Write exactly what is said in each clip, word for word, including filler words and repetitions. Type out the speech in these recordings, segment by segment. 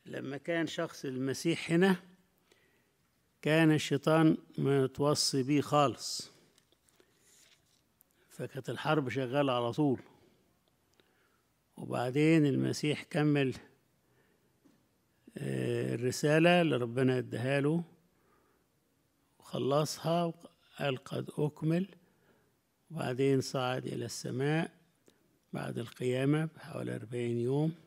لما كان شخص المسيح هنا كان الشيطان متوصي بيه خالص، فكانت الحرب شغالة على طول. وبعدين المسيح كمل الرسالة اللي ربنا اداها له وخلصها وقال قد أكمل، وبعدين صعد إلى السماء بعد القيامة بحوالي أربعين يوم.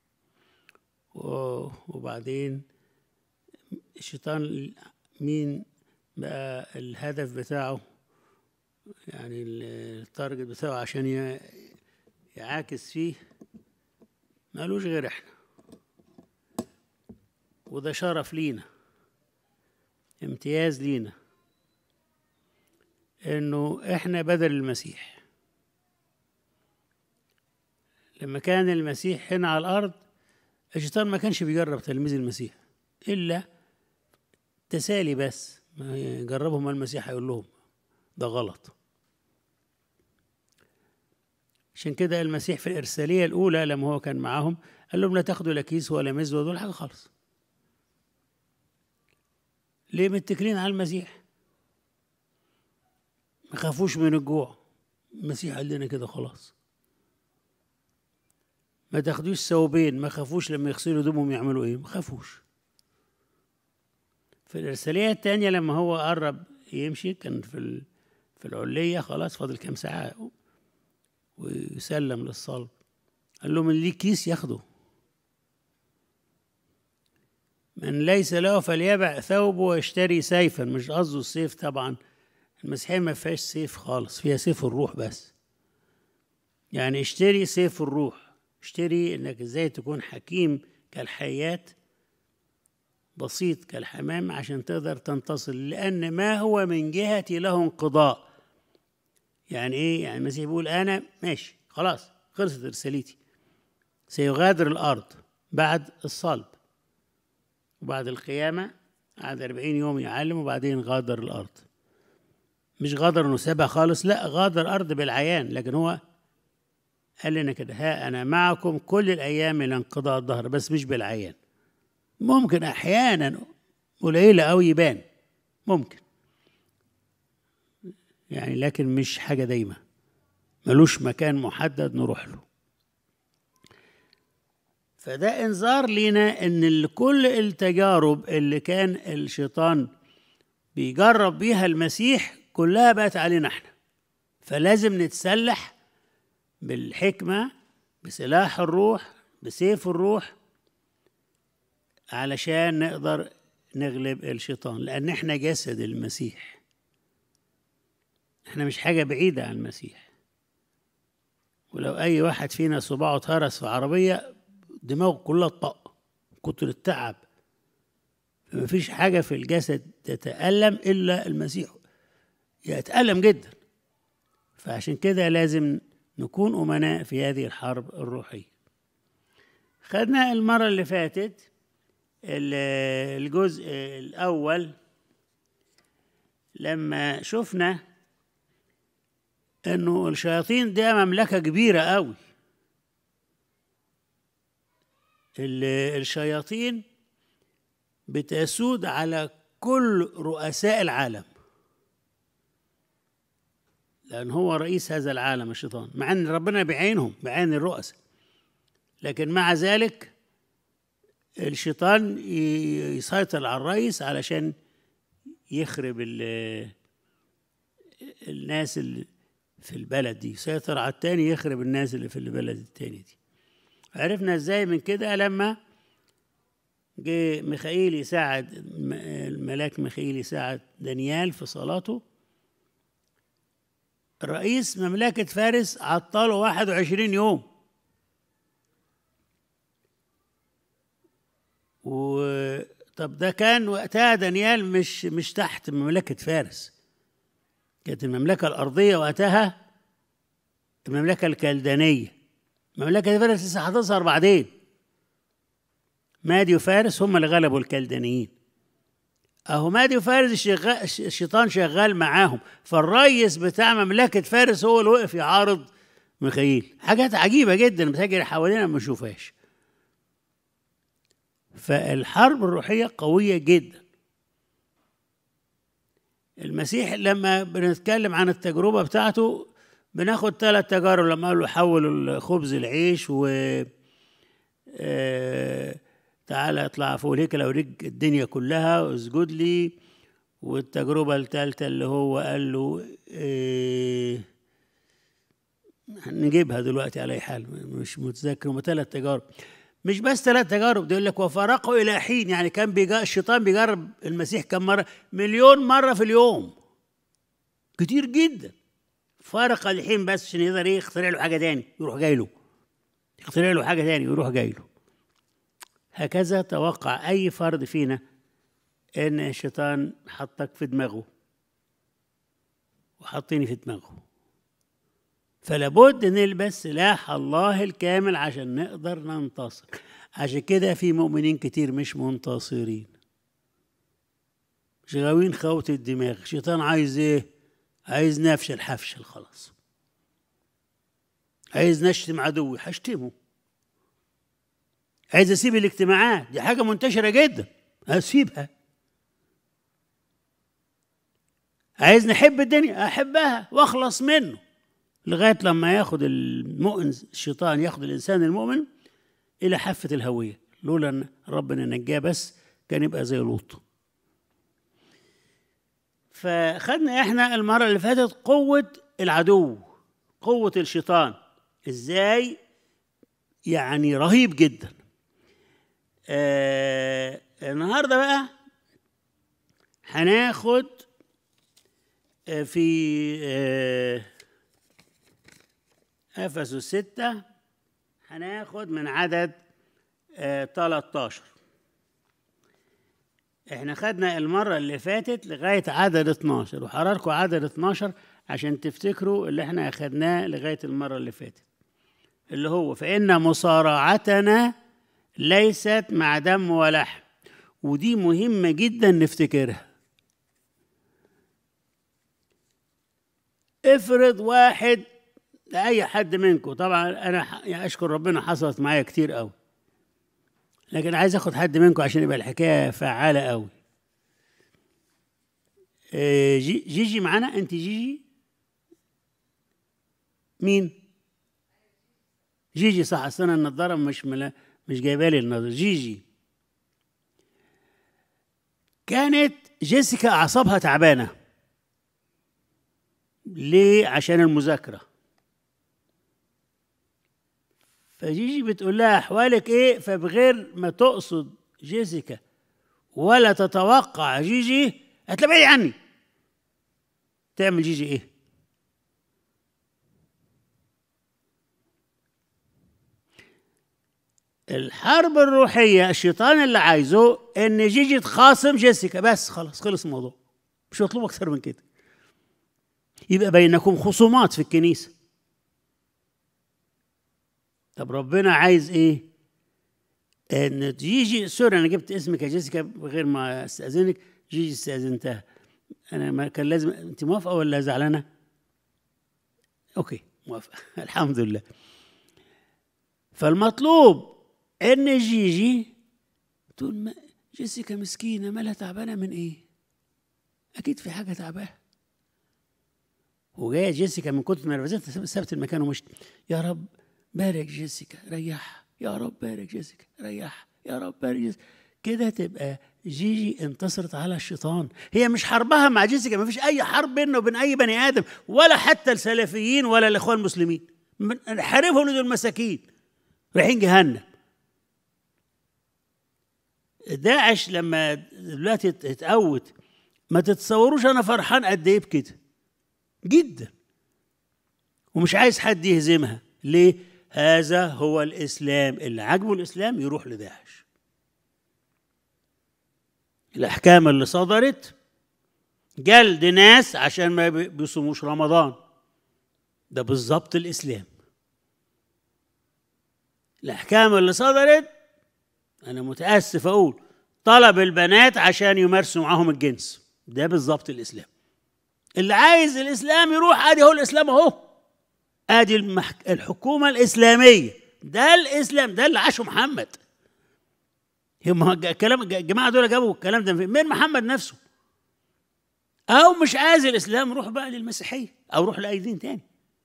وبعدين الشيطان مين بقى الهدف بتاعه، يعني التارجت بتاعه عشان يعاكس فيه؟ مالوش غير احنا، وده شرف لينا، امتياز لينا، انه احنا بدل المسيح. لما كان المسيح هنا على الارض الشيطان ما كانش بيجرب تلميذ المسيح الا تسالي بس، ما يجربهم المسيح هيقول لهم ده غلط. عشان كده المسيح في الإرسالية الأولى لما هو كان معاهم قال لهم لا تاخدوا لا كيس ولا مزود ولا حاجة خالص. ليه؟ متكلين على المسيح، ما خافوش من الجوع. المسيح قال لنا كده خلاص. ما تاخدوش ثوبين، ما خافوش لما يغسلوا دمهم يعملوا ايه، ما خافوش. في الإرسالية الثانية لما هو قرب يمشي كان في في العلية خلاص فاضل كام ساعة ويسلم للصلب، قال له من ليه كيس ياخده، من ليس له فليبع ثوبه ويشتري سيفا. مش قصده السيف طبعا، المسيحية ما فيهاش سيف خالص، فيها سيف الروح بس. يعني اشتري سيف الروح، اشتري انك ازاي تكون حكيم كالحيات بسيط كالحمام عشان تقدر تنتصر، لأن ما هو من جهتي له انقضاء. يعني ايه؟ يعني المسيح بيقول انا ماشي خلاص خلصت رسالتي، سيغادر الارض بعد الصلب وبعد القيامه، قعد أربعين يوم يعلم وبعدين غادر الارض. مش غادر انه سابها خالص، لا، غادر الارض بالعيان، لكن هو قال لنا كده ها انا معكم كل الايام الى انقضاء الدهر، بس مش بالعيان. ممكن احيانا قليله او يبان ممكن يعني، لكن مش حاجة دايمة، ملوش مكان محدد نروح له. فده انذار لينا ان كل التجارب اللي كان الشيطان بيجرب بيها المسيح كلها بقت علينا احنا، فلازم نتسلح بالحكمة بسلاح الروح بسيف الروح علشان نقدر نغلب الشيطان، لأن احنا جسد المسيح، احنا مش حاجة بعيدة عن المسيح. ولو أي واحد فينا صباعه اتهرس في عربية دماغه كلها طق كتر التعب، فما فيش حاجة في الجسد تتألم إلا المسيح، يتألم جدا. فعشان كده لازم نكون أمناء في هذه الحرب الروحية. خدنا المرة اللي فاتت الجزء الأول لما شفنا انه الشياطين دي مملكة كبيرة قوي. الشياطين بتسود على كل رؤساء العالم، لأن هو رئيس هذا العالم الشيطان، مع أن ربنا بعينهم بعين الرؤساء، لكن مع ذلك الشيطان يسيطر على الرئيس علشان يخرب الناس اللي في البلد دي، يسيطر على التاني يخرب الناس اللي في البلد التاني دي. عرفنا ازاي من كده لما جه ميخائيل يساعد، الملاك ميخائيل يساعد دانيال في صلاته. رئيس مملكة فارس عطله واحد وعشرين يوم، وطب ده كان وقتها دانيال مش مش تحت مملكة فارس، كانت المملكة الأرضية وقتها المملكة الكلدانية. مملكة فارس لسه هتظهر بعدين، مادي وفارس هم اللي غلبوا الكلدانيين. أهو مادي وفارس الشيطان شغال معاهم، فالرئيس بتاع مملكة فارس هو اللي وقف يعارض ميخائيل. حاجات عجيبة جدا بتجري حوالينا ما نشوفهاش. فالحرب الروحية قوية جدا. المسيح لما بنتكلم عن التجربة بتاعته بناخد ثلاث تجارب. لما قال له حول الخبز العيش و آه... تعالى اطلع فوق الهيكل اوريك الدنيا كلها واسجد لي. والتجربة الثالثة اللي هو قال له آه... نجيبها دلوقتي على اي حال مش متذكر. هم ثلاث تجارب، مش بس ثلاث تجارب، بيقول لك وفارقه الى حين، يعني كان بيجا الشيطان بيجرب المسيح كم مره؟ مليون مره في اليوم، كتير جدا. فارق الحين بس عشان يقدر ايه يخترع له حاجه تاني يروح جاي له، يخترع له حاجه تاني ويروح جاي له. هكذا توقع اي فرد فينا ان الشيطان حطك في دماغه وحطيني في دماغه، فلابد نلبس سلاح الله الكامل عشان نقدر ننتصر. عشان كده في مؤمنين كتير مش منتصرين، مش غاويين خوة الدماغ. الشيطان عايز ايه؟ عايز نفشل حفشل خلاص، عايز نشتم عدوي هشتمه، عايز اسيب الاجتماعات، دي حاجة منتشرة جدا اسيبها، عايز نحب الدنيا احبها واخلص منه، لغاية لما ياخد المؤمن الشيطان ياخد الإنسان المؤمن إلى حافة الهوية. لولا أن ربنا نجاه بس كان يبقى زي لوط. فخدنا إحنا المرة اللي فاتت قوة العدو، قوة الشيطان إزاي، يعني رهيب جدا. آه النهاردة بقى هناخد آه في آه أفسس ستة، هناخد من عدد آه تلتاشر. احنا خدنا المرة اللي فاتت لغاية عدد اتناشر، وحرركم عدد اتناشر عشان تفتكروا اللي احنا أخدناه لغاية المرة اللي فاتت، اللي هو فإن مصارعتنا ليست مع دم ولحم. ودي مهمة جدا نفتكرها. افرض واحد لأي حد منكم، طبعا أنا يعني أشكر ربنا حصلت معايا كتير قوي، لكن عايز أخد حد منكم عشان يبقى الحكاية فعالة قوي. جي جيجي معانا؟ أنت جيجي؟ مين؟ جيجي صح، أصل أنا النضارة مش ملا مش جايبة لي النظر. جيجي كانت جيسيكا أعصابها تعبانة. ليه؟ عشان المذاكرة. فجيجي بتقول لها أحوالك إيه؟ فبغير ما تقصد جيسيكا ولا تتوقع جيجي هتبعدي عني. تعمل جيجي إيه؟ الحرب الروحية الشيطان اللي عايزه إن جيجي تخاصم جيسيكا بس، خلاص خلص الموضوع، مش مطلوب أكثر من كده. يبقى بينكم خصومات في الكنيسة. طب ربنا عايز ايه؟ ان جيجي، سوري انا جبت اسمك يا جيسيكا بغير ما استاذنك، جيجي استاذنتها انا، ما كان لازم. انت موافقه ولا زعلانه؟ اوكي موافقه الحمد لله. فالمطلوب ان جيجي تقول ما جيسيكا مسكينه مالها تعبانه من ايه؟ اكيد في حاجه تعباها. وجايه جيسيكا من كتر نرفزتها سابت المكان ومشت. يا رب بارك جيسيكا ريحها، يا رب بارك جيسيكا ريحها، يا رب بارك جيسيكا. كده تبقى جيجي انتصرت على الشيطان. هي مش حربها مع جيسيكا، ما فيش اي حرب بيننا وبين اي بني ادم ولا حتى السلفيين ولا الاخوان المسلمين. نحاربهم دول مساكين رايحين جهنم. داعش لما دلوقتي اتقوت ما تتصوروش انا فرحان قد ايه بكده جدا، ومش عايز حد يهزمها. ليه؟ هذا هو الإسلام. اللي عجبه الإسلام يروح لداعش. الأحكام اللي صدرت جلد ناس عشان ما بيصوموش رمضان، ده بالظبط الإسلام. الأحكام اللي صدرت أنا متأسف أقول طلب البنات عشان يمارسوا معاهم الجنس، ده بالظبط الإسلام. اللي عايز الإسلام يروح، ادي هو الإسلام اهو، ادي المحك... الحكومة الإسلامية، ده الإسلام، ده اللي عاشه محمد. هم الكلام الجماعه دول جابوا الكلام ده من محمد نفسه. او مش عايز الاسلام، روح بقى للمسيحيه او روح لاي دين تاني،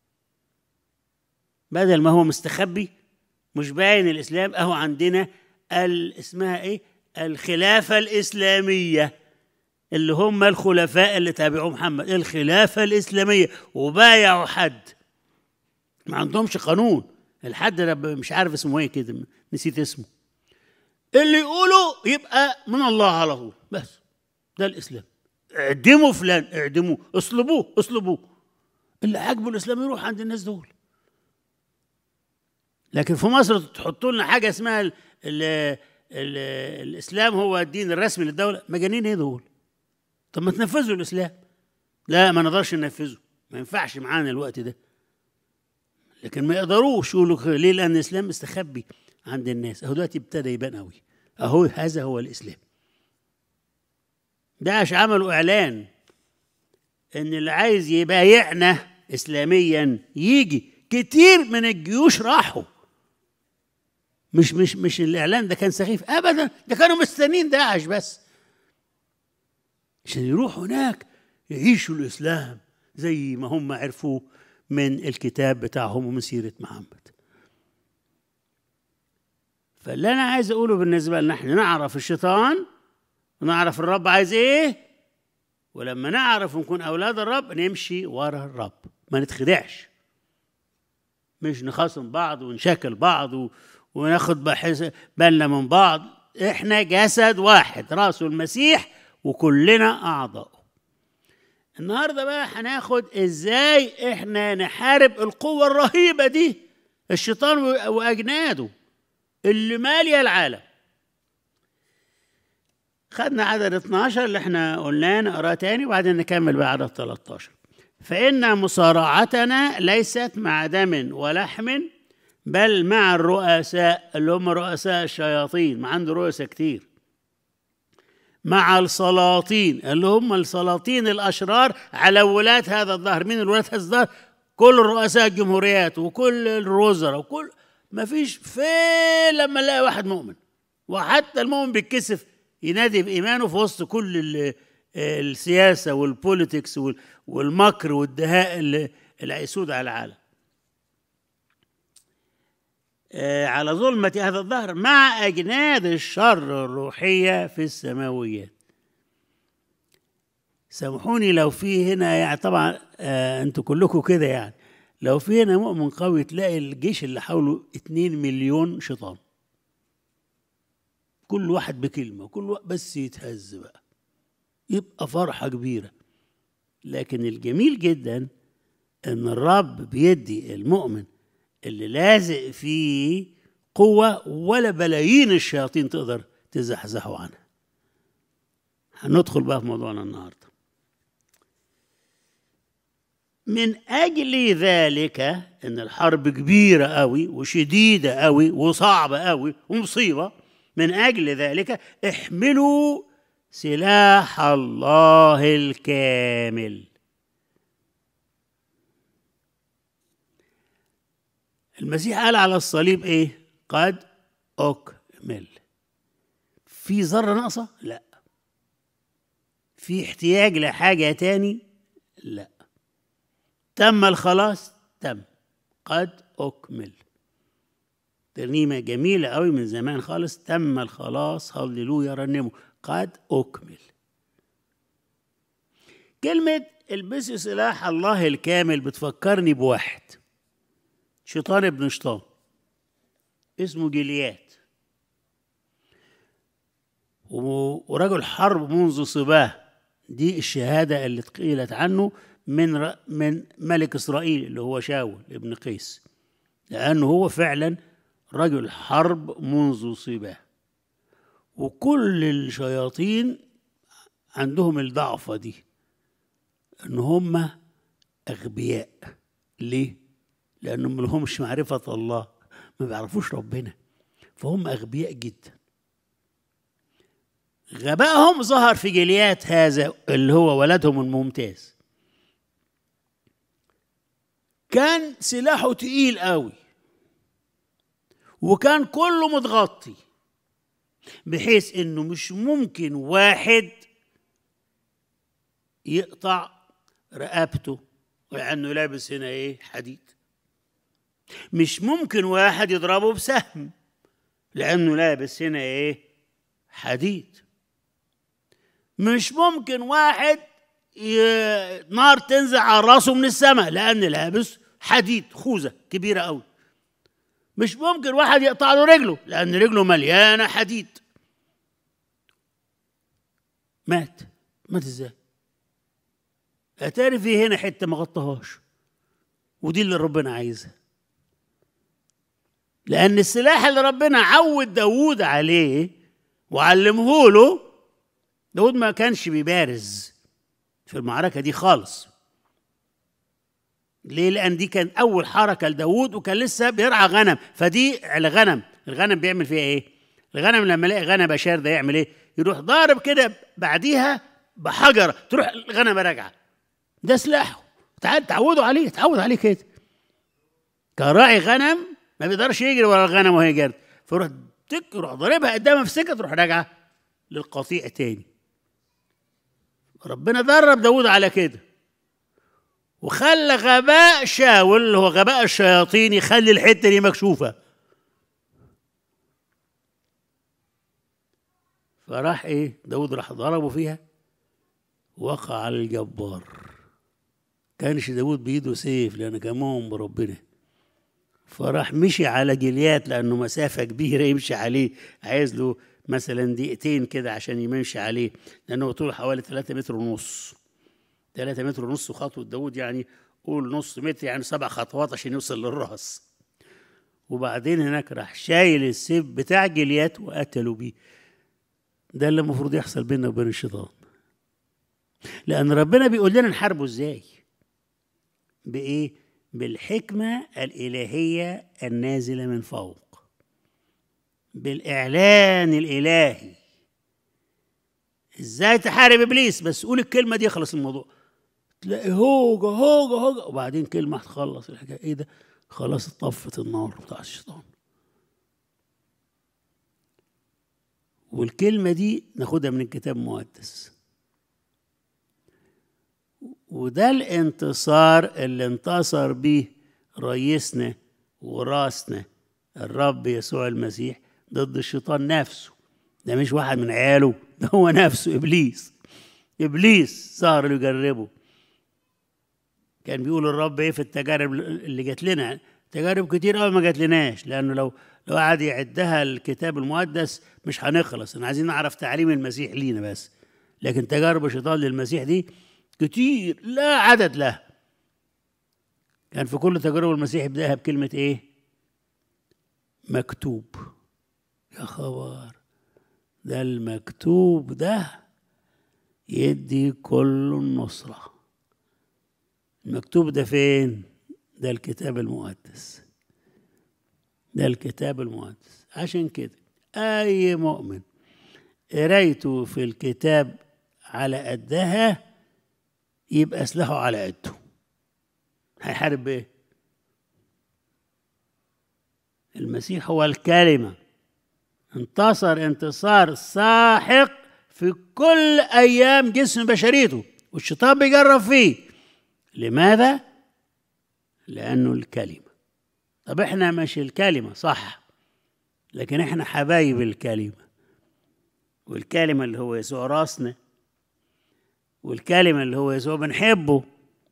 بدل ما هو مستخبي مش باين الاسلام. اهو عندنا اسمها ايه، الخلافه الاسلاميه، اللي هم الخلفاء اللي تابعوا محمد، الخلافه الاسلاميه، وبايعوا حد ما عندهمش قانون. الحد ده مش عارف اسمه ايه كده، نسيت اسمه، اللي يقولوا يبقى من الله على طول، بس ده الاسلام. اعدموا فلان، اعدموه، اصلبوه اصلبوه، اللي عاجبه الاسلام يروح عند الناس دول. لكن في مصر تحطوا لنا حاجه اسمها ال ال ال الاسلام هو الدين الرسمي للدوله. مجانين ايه دول؟ طب ما تنفذوا الاسلام. لا ما نقدرش ننفذه، ما ينفعش معانا الوقت ده. لكن ما يقدروش يقولوا ليه؟ لان الاسلام مستخبي عند الناس. اهو دلوقتي ابتدى يبان قوي، اهو هذا هو الاسلام. داعش عملوا اعلان ان اللي عايز يبايعنا اسلاميا يجي. كتير من الجيوش راحوا، مش مش مش الاعلان ده كان سخيف ابدا، ده كانوا مستنين داعش بس عشان يروحوا هناك يعيشوا الاسلام زي ما هم عرفوه من الكتاب بتاعهم ومن سيره محمد. فاللي انا عايز اقوله بالنسبه لنا، احنا نعرف الشيطان ونعرف الرب عايز ايه، ولما نعرف ونكون اولاد الرب نمشي ورا الرب، ما نتخدعش، مش نخاصم بعض ونشكل بعض و... وناخد بالنا من بعض. احنا جسد واحد، راسه المسيح وكلنا اعضاء. النهارده بقى هناخد ازاي احنا نحارب القوه الرهيبه دي، الشيطان واجناده اللي ماليه العالم. خدنا عدد اتناشر اللي احنا قلناه، نقراه تاني وبعدين نكمل بقى عدد تلتاشر. فإن مصارعتنا ليست مع دم ولحم، بل مع الرؤساء، اللي هم رؤساء الشياطين، ما عنده رؤساء كتير، مع السلاطين، اللي هم السلاطين الأشرار على ولاة هذا الظهر. مين الولاة هذا الظهر؟ كل الرؤساء الجمهوريات وكل الوزراء وكل، ما فيش فين لما نلاقي واحد مؤمن. وحتى المؤمن بيتكسف ينادي بإيمانه في وسط كل السياسة والبوليتكس والمكر والدهاء اللي هيسود على العالم. على ظلمة هذا الظهر مع أجناد الشر الروحية في السماويات. سامحوني لو في هنا يعني طبعا آه انتوا كلكم كده يعني، لو في هنا مؤمن قوي تلاقي الجيش اللي حوله اتنين مليون شيطان، كل واحد بكلمة، كل واحد بس يتهز بقى، يبقى فرحة كبيرة. لكن الجميل جدا ان الرب بيدي المؤمن اللي لازق فيه قوة ولا بلايين الشياطين تقدر تزحزحه عنها. هندخل بقى في موضوعنا النهارده. من أجل ذلك إن الحرب كبيرة قوي وشديدة قوي وصعبة قوي ومصيبة، من أجل ذلك احملوا سلاح الله الكامل. المسيح قال على الصليب إيه؟ قد أكمل. في ذرة ناقصة؟ لا. في احتياج لحاجة تاني؟ لا. تم الخلاص؟ تم. قد أكمل. ترنيمة جميلة قوي من زمان خالص، تم الخلاص، هللويا رنموا، قد أكمل. كلمة البسوا سلاح الله الكامل بتفكرني بواحد شيطان ابن شيطان اسمه جليات، ورجل حرب منذ صباه. دي الشهادة اللي قيلت عنه من من ملك إسرائيل اللي هو شاول ابن قيس، لأنه هو فعلا رجل حرب منذ صباه. وكل الشياطين عندهم الضعفة دي، إن هم أغبياء. ليه؟ لأنهم ما لهمش معرفة الله، ما بيعرفوش ربنا، فهم أغبياء جدا. غبائهم ظهر في جليات هذا اللي هو ولدهم الممتاز. كان سلاحه تقيل قوي وكان كله متغطي، بحيث انه مش ممكن واحد يقطع رقبته لانه لابس هنا ايه حديد. مش ممكن واحد يضربه بسهم لانه لابس هنا ايه حديد. مش ممكن واحد ي... نار تنزل على راسه من السماء لان لابس حديد خوذه كبيره قوي. مش ممكن واحد يقطع له رجله لان رجله مليانه حديد. مات مات ازاي؟ اتاري في هنا حته ما غطاهاش، ودي اللي ربنا عايزها. لان السلاح اللي ربنا عود داوود عليه وعلمه له، داوود ما كانش بيبارز في المعركه دي خالص. ليه؟ لان دي كانت اول حركه لداوود وكان لسه بيرعى غنم. فدي الغنم الغنم بيعمل فيها ايه؟ الغنم لما يلاقي غنم شارده يعمل ايه؟ يروح ضارب كده بعديها بحجره تروح الغنمه راجعه. ده سلاحه، تعودوا عليه، تعود عليه كده. كراعي غنم ما بيقدرش يجري ورا الغنم وهي جرد، فيروح تك يروح ضاربها قدامها في سكه تروح راجعه للقطيع تاني. ربنا درب داوود على كده، وخلى غباء شاول اللي هو غباء الشياطين يخلي الحته دي مكشوفه. فراح ايه داوود راح ضربه فيها وقع على الجبار. كانش داوود بايده سيف لانه كان مؤمن بربنا، فراح مشي على جليات لانه مسافه كبيره يمشي عليه، عايز له مثلا دقيقتين كده عشان يمشي عليه، لانه طوله حوالي ثلاثة متر ونص. ثلاثة متر ونص وخطوه داوود يعني قول نص متر، يعني سبع خطوات عشان يوصل للراس. وبعدين هناك راح شايل السيف بتاع جليات وقتلوا بيه. ده اللي المفروض يحصل بيننا وبين الشيطان، لأن ربنا بيقول لنا نحاربه ازاي؟ بإيه؟ بالحكمة الإلهية النازلة من فوق، بالإعلان الإلهي. ازاي تحارب إبليس؟ بس قول الكلمة دي يخلص الموضوع. تلاقي هوجة هوجة هوجة وبعدين كلمة هتخلص الحكاية. ايه ده؟ خلاص اتطفت النار بتاع الشيطان. والكلمة دي ناخدها من الكتاب المقدس. وده الانتصار اللي انتصر بيه رئيسنا وراسنا الرب يسوع المسيح ضد الشيطان نفسه. ده مش واحد من عياله، ده هو نفسه إبليس. إبليس صار له يجربه. كان بيقول الرب ايه في التجارب اللي جات لنا؟ تجارب كتير قوي ما جات لناش، لانه لو لو قعد يعدها الكتاب المقدس مش هنخلص. احنا عايزين نعرف تعليم المسيح لينا بس، لكن تجارب الشيطان للمسيح دي كتير لا عدد لها. كان في كل تجارب المسيح يبدأها بكلمة ايه؟ مكتوب. يا خبر، ده المكتوب ده يدي كل النصرة. المكتوب ده فين؟ ده الكتاب المقدس. ده الكتاب المقدس. عشان كده أي مؤمن قرايته في الكتاب على قدها يبقى سلاحه على قده. هيحارب بايه؟ المسيح هو الكلمة، انتصر انتصار ساحق في كل أيام جسم بشريته، والشيطان بيجرب فيه. لماذا؟ لأنه الكلمة. طب احنا مش الكلمة صح، لكن احنا حبايب الكلمة، والكلمة اللي هو يسوع راسنا، والكلمة اللي هو يسوع بنحبه.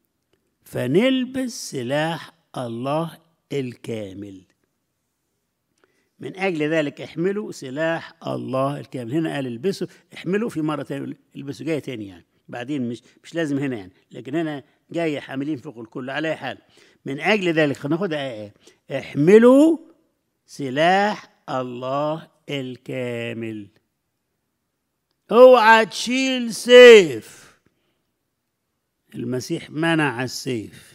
فنلبس سلاح الله الكامل. من أجل ذلك احملوا سلاح الله الكامل. هنا قال البسوا، احملوا في مرة تانية البسوا، جاية تاني يعني بعدين، مش مش لازم هنا يعني، لكن هنا جاية حاملين فوق الكل. على حال من أجل ذلك خلينا ناخدها آية، احملوا سلاح الله الكامل. اوعى تشيل سيف. المسيح منع السيف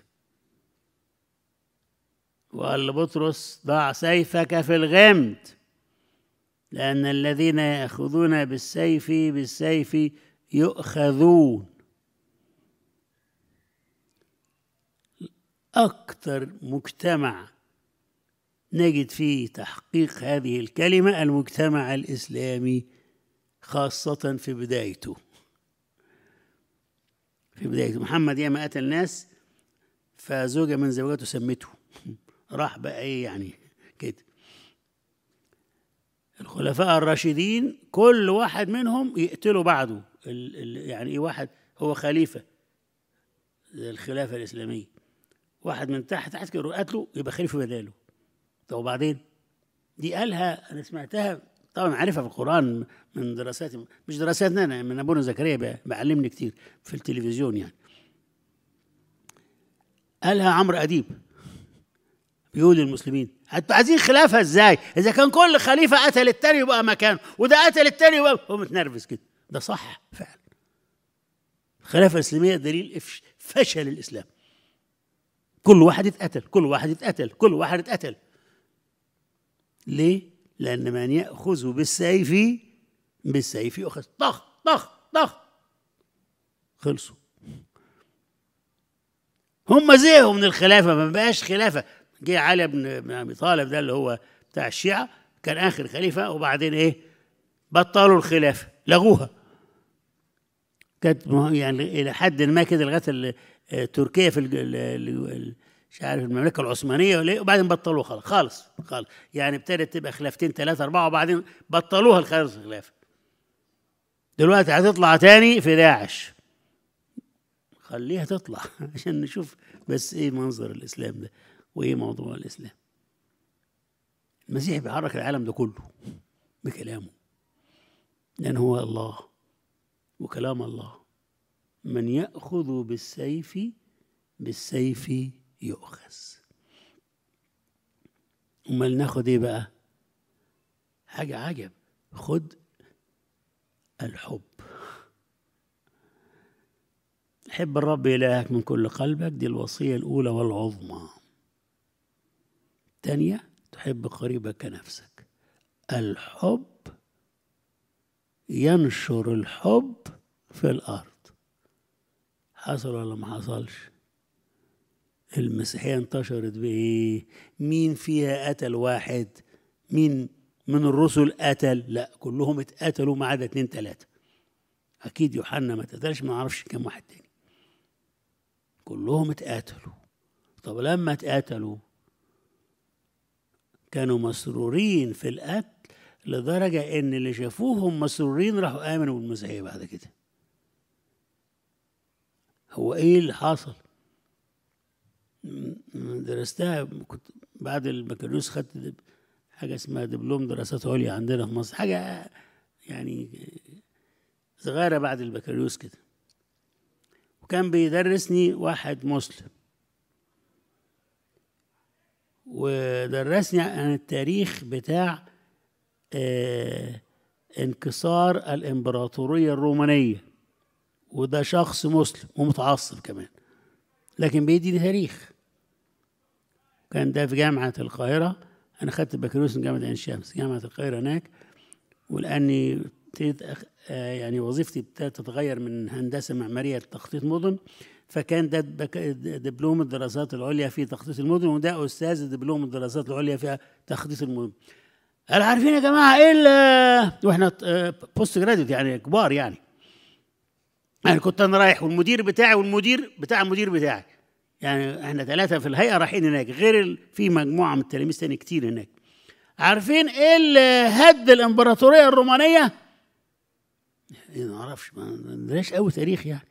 وقال لبطرس ضع سيفك في الغمد، لأن الذين يأخذون بالسيف بالسيف يؤخذون. أكثر مجتمع نجد فيه تحقيق هذه الكلمة المجتمع الإسلامي خاصة في بدايته. في بدايته محمد ياما قتل ناس، فزوجة من زوجاته سمته، راح بقى ايه يعني كده. الخلفاء الراشدين كل واحد منهم يقتلوا بعده، ال ال يعني ايه، واحد هو خليفة الخلافة الإسلامية، واحد من تحت تحت كده قتله يبقى خليفة بداله. طب وبعدين دي قالها أنا سمعتها طبعا، عارفها في القرآن من دراساتي، مش دراساتنا أنا، من أبونا زكريا بعلمني كتير في التلفزيون يعني. قالها عمرو أديب بيقول للمسلمين انتوا عايزين خلافة ازاي إذا كان كل خليفة قتل التاني يبقى مكانه، وده قتل التاني يبقى هو متنرفز كده. ده صح فعلا. الخلافة الإسلامية دليل فشل الإسلام. كل واحد اتقتل، كل واحد اتقتل، كل واحد اتقتل. ليه؟ لأن من يأخذ بالسيف بالسيف يؤخذ. طخ طخ طخ خلصوا. هم زهقوا من الخلافة، ما بقاش خلافة. جه علي بن أبي طالب ده اللي هو بتاع الشيعة، كان آخر خليفة، وبعدين إيه؟ بطلوا الخلافة، لغوها. كانت يعني إلى حد ما كده لغاية تركيا في مش عارف المملكة العثمانية ولا إيه، وبعدين بطلوها خالص خالص خالص. يعني ابتدت تبقى خلافتين ثلاثة أربعة، وبعدين بطلوها الخالص الخلافة. دلوقتي هتطلع تاني في داعش، خليها تطلع عشان نشوف بس إيه منظر الإسلام ده وإيه موضوع الإسلام. المسيح بيحرك العالم ده كله بكلامه، لأن هو الله وكلام الله. من يأخذ بالسيف بالسيف يؤخذ. امال ناخد ايه بقى؟ حاجة عجب. خد الحب. حب الرب إلهك من كل قلبك، دي الوصية الأولى والعظمى. الثانية تحب قريبك كنفسك. الحب ينشر الحب في الأرض. حصل ولا ما حصلش؟ المسيحية انتشرت بإيه؟ مين فيها قتل واحد؟ مين من الرسل قتل؟ لا، كلهم اتقتلوا ما عدا اتنين تلاتة. أكيد يوحنا ما اتقتلش، ما أعرفش كم واحد تاني. كلهم اتقتلوا. طب لما اتقتلوا كانوا مسرورين في القتل لدرجة إن اللي شافوهم مسرورين راحوا آمنوا بالمسيحية بعد كده. هو إيه اللي حصل؟ درستها، كنت بعد البكالوريوس خدت حاجة اسمها دبلوم دراسات عليا عندنا في مصر، حاجة يعني صغيرة بعد البكالوريوس كده. وكان بيدرسني واحد مسلم، ودرسني عن التاريخ بتاع آه انكسار الإمبراطورية الرومانية، وده شخص مسلم ومتعصب كمان، لكن بيدي تاريخ. كان ده في جامعة القاهرة. أنا خدت البكالوريوس من جامعة عين شمس، جامعة القاهرة هناك. ولأني يعني وظيفتي ابتدت تتغير من هندسة معمارية لتخطيط مدن، فكان ده دبلوم الدراسات العليا في تخطيط المدن، وده أستاذ دبلوم الدراسات العليا في تخطيط المدن. قال عارفين يا جماعة إيه؟ وإحنا بوست جراديوت يعني كبار يعني. يعني كنت أنا رايح والمدير بتاعي والمدير بتاع المدير بتاعي، يعني احنا ثلاثة في الهيئة رايحين هناك، غير في مجموعة من التلاميذ تاني كتير هناك. عارفين ايه اللي هد الامبراطورية الرومانية؟ ما اعرفش، ما ندريش قوي تاريخ يعني.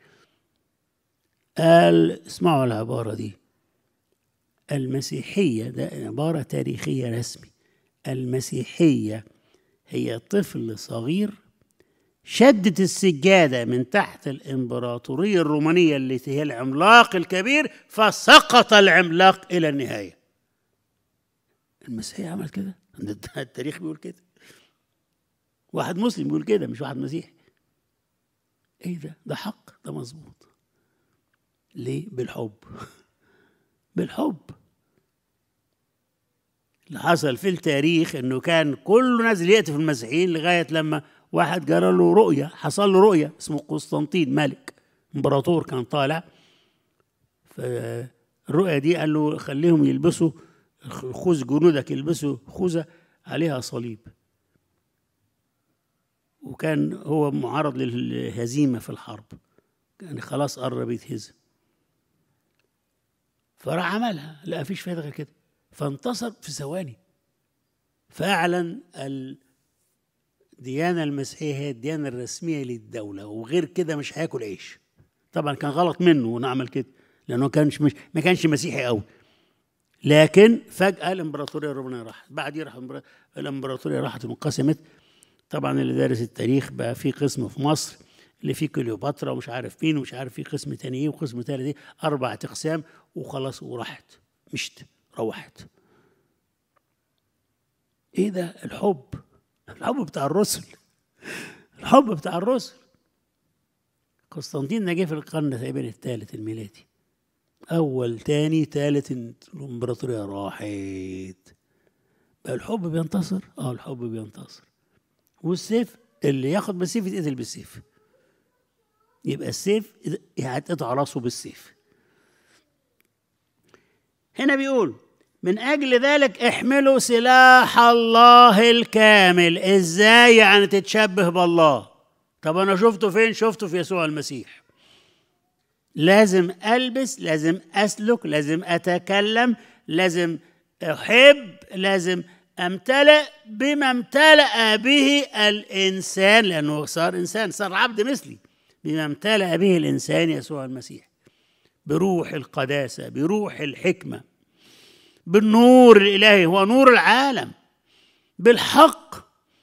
قال اسمعوا العبارة دي، المسيحية، ده عبارة تاريخية رسمي، المسيحية هي طفل صغير شدت السجادة من تحت الإمبراطورية الرومانية اللي هي العملاق الكبير، فسقط العملاق إلى النهاية. المسيحية عملت كده، التاريخ بيقول كده، واحد مسلم بيقول كده مش واحد مسيحي. ايه ده؟ ده حق، ده مظبوط. ليه؟ بالحب. بالحب. اللي حصل في التاريخ انه كان كله نازل يقتل في المسيحيين لغاية لما واحد جرى له رؤية، حصل له رؤية، اسمه قسطنطين ملك امبراطور كان طالع. فالرؤية دي قال له خليهم يلبسوا خذ جنودك يلبسوا خوذة عليها صليب، وكان هو معرض للهزيمة في الحرب، كان خلاص قرب يتهزم، فراح عملها، لا فيش فايدة غير كده، فانتصر في ثواني. فأعلن الديانة المسيحية هي الديانة الرسمية للدولة، وغير كده مش هياكل عيش. طبعا كان غلط منه ونعمل كده، لأنه كانش مش ما كانش مسيحي قوي، لكن فجأة الإمبراطورية الرومانية راحت، بعد راح الإمبراطورية راحت وانقسمت. طبعا اللي دارس التاريخ بقى في قسم في مصر اللي فيه كليوباترا ومش عارف مين ومش عارف فيه قسم تاني ايه وقسم تالت ايه، أربع أقسام وخلاص وراحت مشت روحت. ايه ده؟ الحب، الحب بتاع الرسل، الحب بتاع الرسل. قسطنطين جه في القرن تقريبا الثالث الميلادي، أول تاني تالت الإمبراطورية راحت. بقى الحب بينتصر، اه الحب بينتصر. والسيف اللي ياخد بالسيف يتقتل بالسيف، يبقى السيف هتقطع راسه بالسيف. هنا بيقول من أجل ذلك احملوا سلاح الله الكامل. ازاي يعني تتشبه بالله؟ طب أنا شفته فين؟ شفته في يسوع المسيح. لازم ألبس، لازم أسلك، لازم أتكلم، لازم أحب، لازم أمتلئ بما امتلأ به الإنسان، لأنه صار إنسان، صار عبد مثلي، بما امتلأ به الإنسان يسوع المسيح، بروح القداسة، بروح الحكمة، بالنور الإلهي هو نور العالم، بالحق،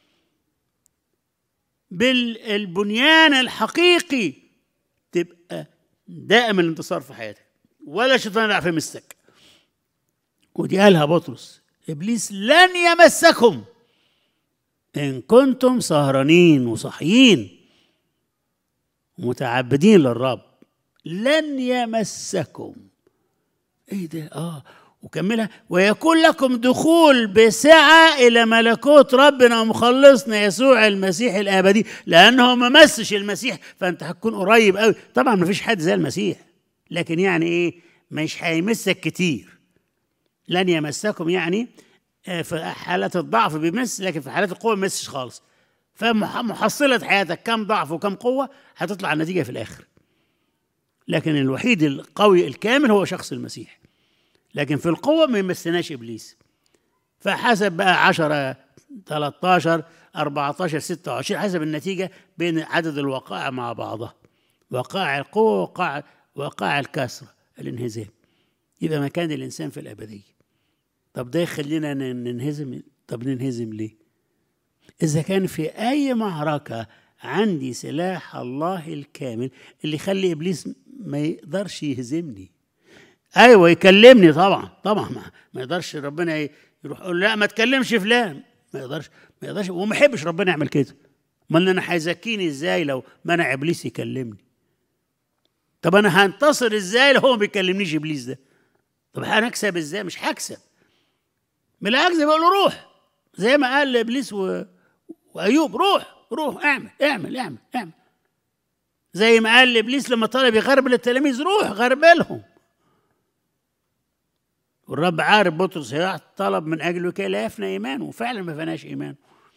بالبنيان الحقيقي، تبقى دائم الانتصار في حياتك، ولا شيطان يلعب في مسك. ودي قالها بطرس: إبليس لن يمسكم إن كنتم سهرانين وصحيين ومتعبدين للرب، لن يمسكم. ايه ده؟ اه وكملها: ويكون لكم دخول بسعة إلى ملكوت ربنا ومخلصنا يسوع المسيح الأبدي. لأنه ما مسش المسيح فأنت هتكون قريب قوي. طبعا ما فيش حد زي المسيح، لكن يعني إيه؟ مش هيمسك كتير. لن يمسكم يعني في حالات الضعف بيمس، لكن في حالات القوة ما يمسش خالص. فمحصلة حياتك كم ضعف وكم قوة هتطلع النتيجة في الآخر. لكن الوحيد القوي الكامل هو شخص المسيح، لكن في القوة ما يمسناش إبليس. فحسب بقى عشرة ثلاثة عشر أربعة عشر ستة وعشرين حسب النتيجة بين عدد الوقائع مع بعضها، وقائع القوة وقائع وقائع الكسرة الانهزام. يبقى مكان الإنسان في الأبدية. طب ده يخلينا ننهزم؟ طب ننهزم ليه؟ إذا كان في أي معركة عندي سلاح الله الكامل اللي يخلي إبليس ما يقدرش يهزمني. ايوه يكلمني طبعا، طبعا ما, ما يقدرش ربنا يروح يقول لا ما تكلمش فلان، ما يقدرش ما يقدرش وما يحبش ربنا يعمل كده. امال انا هيزكيني ازاي لو منع ابليس يكلمني؟ طب انا هنتصر ازاي لو هو ما بيكلمنيش ابليس ده؟ طب هنكسب ازاي؟ مش هكسب. بالعكس بيقول له روح، زي ما قال لابليس و... وايوب: روح روح اعمل اعمل اعمل اعمل. زي ما قال لابليس لما طلب يغربل التلاميذ: روح غربلهم. والرب عارف بطرس طلب من أجله كي لا يفنى إيمانه، وفعلا ما فناش إيمانه.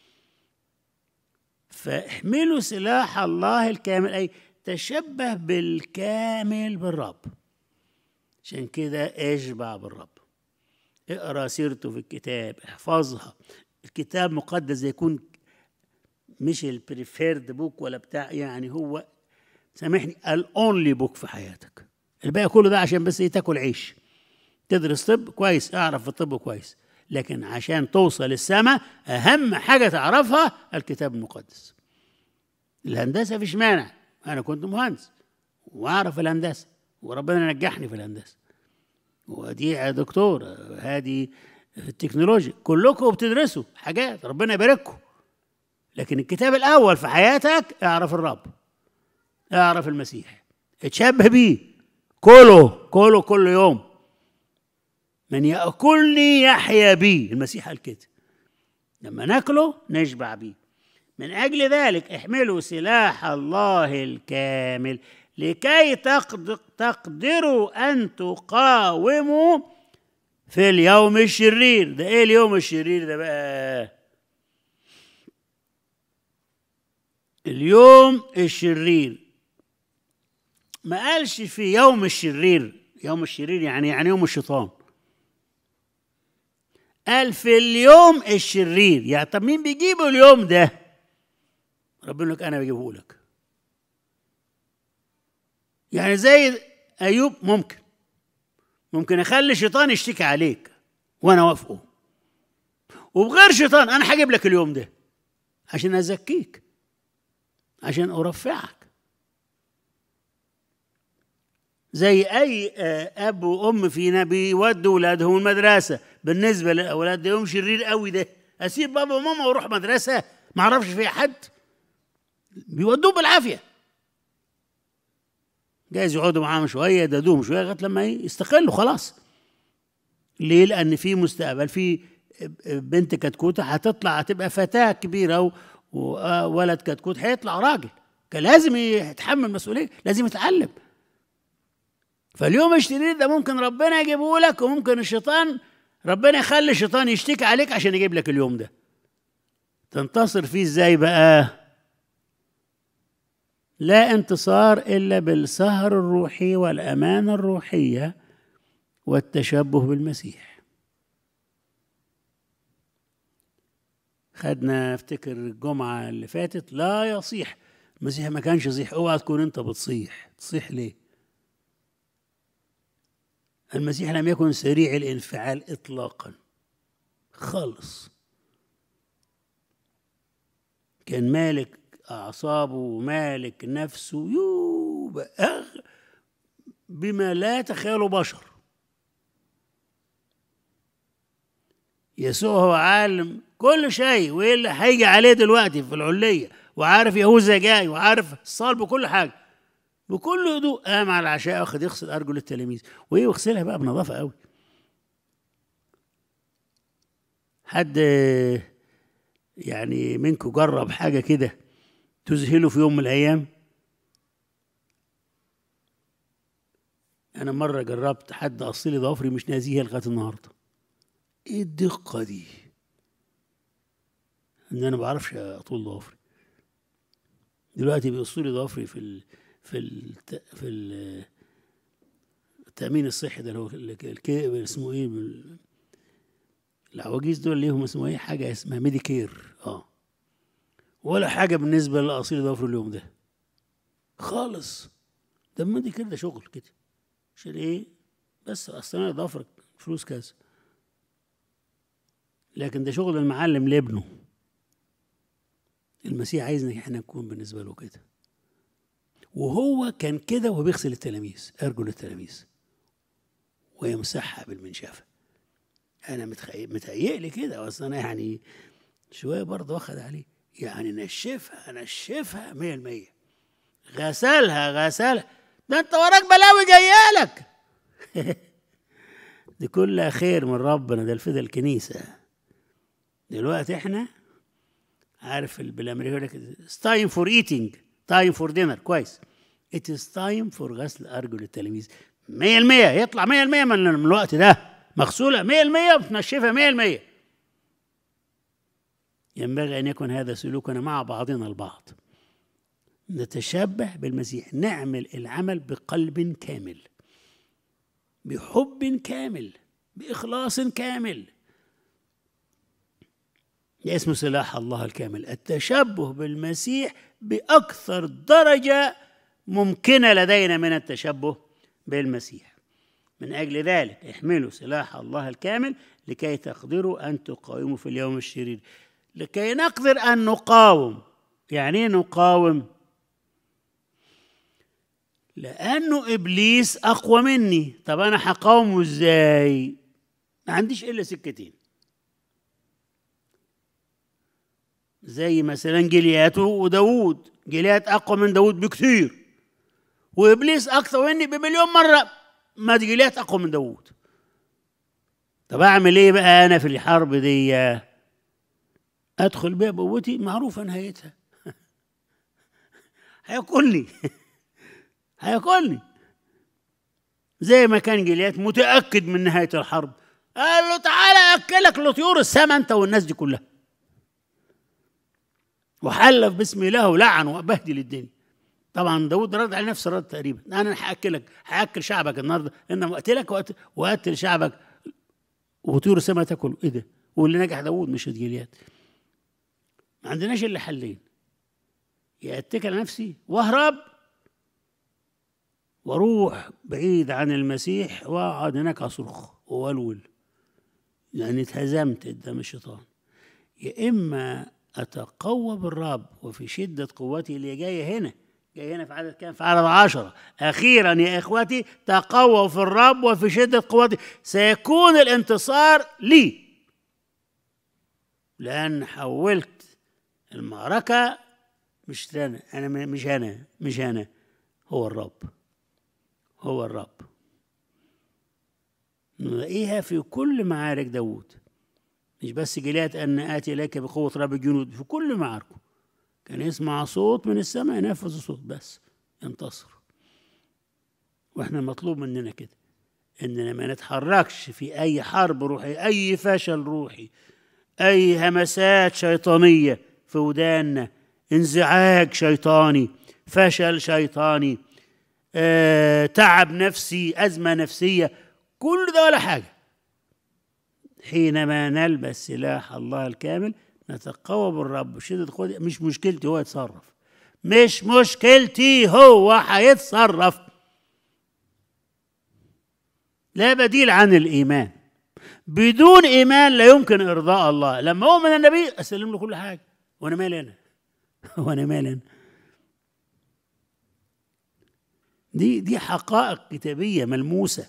فاحملوا سلاح الله الكامل، أي تشبه بالكامل بالرب. عشان كده اشبع بالرب، اقرأ سيرته في الكتاب، احفظها. الكتاب مقدس يكون مش البريفيرد بوك ولا بتاع، يعني هو سامحني الأونلي بوك في حياتك. الباقي كله ده عشان بس تاكل عيش. تدرس طب كويس، اعرف في الطب كويس، لكن عشان توصل السماء اهم حاجه تعرفها الكتاب المقدس. الهندسه فيش مانع، انا كنت مهندس واعرف الهندسه وربنا نجحني في الهندسه، ودي دكتور هادي في التكنولوجيا، كلكم بتدرسوا حاجات ربنا يبارككم. لكن الكتاب الاول في حياتك اعرف الرب، اعرف المسيح، اتشبه بيه، كله كله كل يوم. من يأكلني يحيا بي، المسيح قال كده، لما ناكله نشبع بيه. من أجل ذلك احملوا سلاح الله الكامل لكي تقدروا أن تقاوموا في اليوم الشرير. ده ايه اليوم الشرير ده بقى؟ اليوم الشرير ما قالش في يوم الشرير. يوم الشرير يعني يعني يوم الشيطان. قال في اليوم الشرير. يعني طب مين بيجيبه اليوم ده؟ ربنا لك انا بجيبه لك. يعني زي ايوب ممكن ممكن اخلي الشيطان يشتكي عليك وانا وافقه، وبغير شيطان انا هجيب لك اليوم ده عشان ازكيك، عشان ارفعك. زي اي اب وام فينا بيودوا اولادهم المدرسه. بالنسبه للاولاد ده يوم شرير قوي ده، اسيب بابا وماما واروح مدرسه ما اعرفش فيها حد؟ بيودوه بالعافيه. جايز يقعدوا معاهم شويه يدادوهم شويه لغايه لما يستقلوا خلاص. ليه؟ لان في مستقبل، في بنت كتكوته هتطلع هتبقى فتاه كبيره، وولد كتكوت هيطلع راجل، كان لازم يتحمل مسؤوليه، لازم يتعلم. فاليوم الشرير ده ممكن ربنا يجيبه لك، وممكن الشيطان ربنا يخلي الشيطان يشتكي عليك عشان يجيب لك اليوم ده. تنتصر فيه ازاي بقى؟ لا انتصار الا بالسهر الروحي والامانه الروحيه والتشبه بالمسيح. خدنا افتكر الجمعه اللي فاتت لا يصيح. المسيح ما كانش يصيح. اوعى تكون انت بتصيح. تصيح ليه؟ المسيح لم يكن سريع الانفعال اطلاقا خالص. كان مالك اعصابه ومالك نفسه يوب بما لا يتخيله بشر. يسوع هو عالم كل شيء، وايه اللي هيجي عليه دلوقتي في العليه، وعارف يهوذا جاي، وعارف الصلب وكل حاجه. بكل هدوء قام على العشاء واخد يغسل ارجل التلاميذ، وايه يغسلها بقى بنظافه قوي. حد يعني منكم جرب حاجه كده تذهله في يوم من الايام؟ انا مره جربت حد قص لي ضوافري مش نازيه لغايه النهارده. ايه الدقه دي؟ ان انا ما بعرفش اطول ضوافري. دلوقتي بيقصوا لي ضوافري في ال في ال في ال التامين الصحي ده، اللي هو الكي اسمه ايه، العواجيز دول ليهم اسمه ايه، حاجه اسمها ميديكير. اه ولا حاجه بالنسبه لقصير ضوافر اليوم ده خالص. ده الميديكير ده شغل كده عشان ايه؟ بس اصلا ضوافرك فلوس كذا، لكن ده شغل المعلم لابنه. المسيح عايزنا احنا نكون بالنسبه له كده. وهو كان كده وهو بيغسل التلاميذ، ارجل التلاميذ، ويمسحها بالمنشفه. انا متهيئ لي كده، اصل انا يعني شويه برضه واخد عليه، يعني نشفها نشفها مية بالمية، غسلها غسلها. ده انت وراك بلاوي جايه لك. دي كلها خير من ربنا، ده الفدا الكنيسه. دلوقتي احنا عارف بالامريكي يقول لك it's time for eating time for dinner. كويس. it is time for غسل ارجل التلاميذ مية بالمية. يطلع مية بالمية من الوقت ده مغسوله مية بالمية وتنشفها مية بالمية. ينبغي ان يكون هذا سلوكنا مع بعضنا البعض، نتشبه بالمسيح، نعمل العمل بقلب كامل، بحب كامل، بإخلاص كامل. ده اسمه سلاح الله الكامل، التشبه بالمسيح بأكثر درجة ممكنة لدينا من التشبه بالمسيح. من أجل ذلك احملوا سلاح الله الكامل لكي تقدروا أن تقاوموا في اليوم الشرير. لكي نقدر أن نقاوم. يعني ايه نقاوم؟ لأنه إبليس أقوى مني. طب أنا هقاومه إزاي؟ ما عنديش إلا سكتين، زي مثلا جليات وداود. جليات أقوى من داود بكثير، وإبليس أكثر مني بمليون مرة. ما جليات أقوى من داود. طب أعمل إيه بقى أنا في الحرب دي؟ أدخل بيها بقوتي معروفة نهايتها. هياكلني هياكلني زي ما كان جليات متأكد من نهاية الحرب. قال له تعالى أكلك لطيور السماء أنت والناس دي كلها، وحلف باسم الله ولعن وبهدل الدنيا. طبعا داود رد على نفس الرد تقريبا، أنا هأكلك هأكل شعبك النهارده، إنما أقتلك وأقتل شعبك وطيور السماء تاكل. إيه ده؟ واللي نجح داود مش جليات. ما عندناش إلا حلين، يا أتكل نفسي وأهرب واروح بعيد عن المسيح واقعد هناك اصرخ وولول لاني اتهزمت قدام الشيطان، يا اما اتقوى بالرب وفي شده قوتي اللي جايه هنا، جايه هنا في عدد كام؟ في عدد عشرة. اخيرا يا اخوتي تقووا في الرب وفي شده قوتي سيكون الانتصار لي، لان حولت المعركه مش انا انا مش انا مش انا هو الرب، هو الرب. نلاقيها في كل معارك داود، مش بس جليات أن آتي إليك بقوة رب الجنود، في كل معاركه كان يسمع صوت من السماء ينفذ الصوت بس ينتصر. واحنا مطلوب مننا كده اننا ما نتحركش في اي حرب روحي، اي فشل روحي، اي همسات شيطانية في وداننا، انزعاج شيطاني، فشل شيطاني، آه، تعب نفسي، أزمة نفسية، كل ده ولا حاجة. حينما نلبس سلاح الله الكامل نتقوى بالرب شدة قوة. مش مشكلتي هو يتصرف، مش مشكلتي هو هيتصرف. لا بديل عن الإيمان، بدون إيمان لا يمكن إرضاء الله. لما أؤمن النبي أسلم له كل حاجة، وأنا مالي أنا وأنا مالي أنا. دي دي حقائق كتابية ملموسة.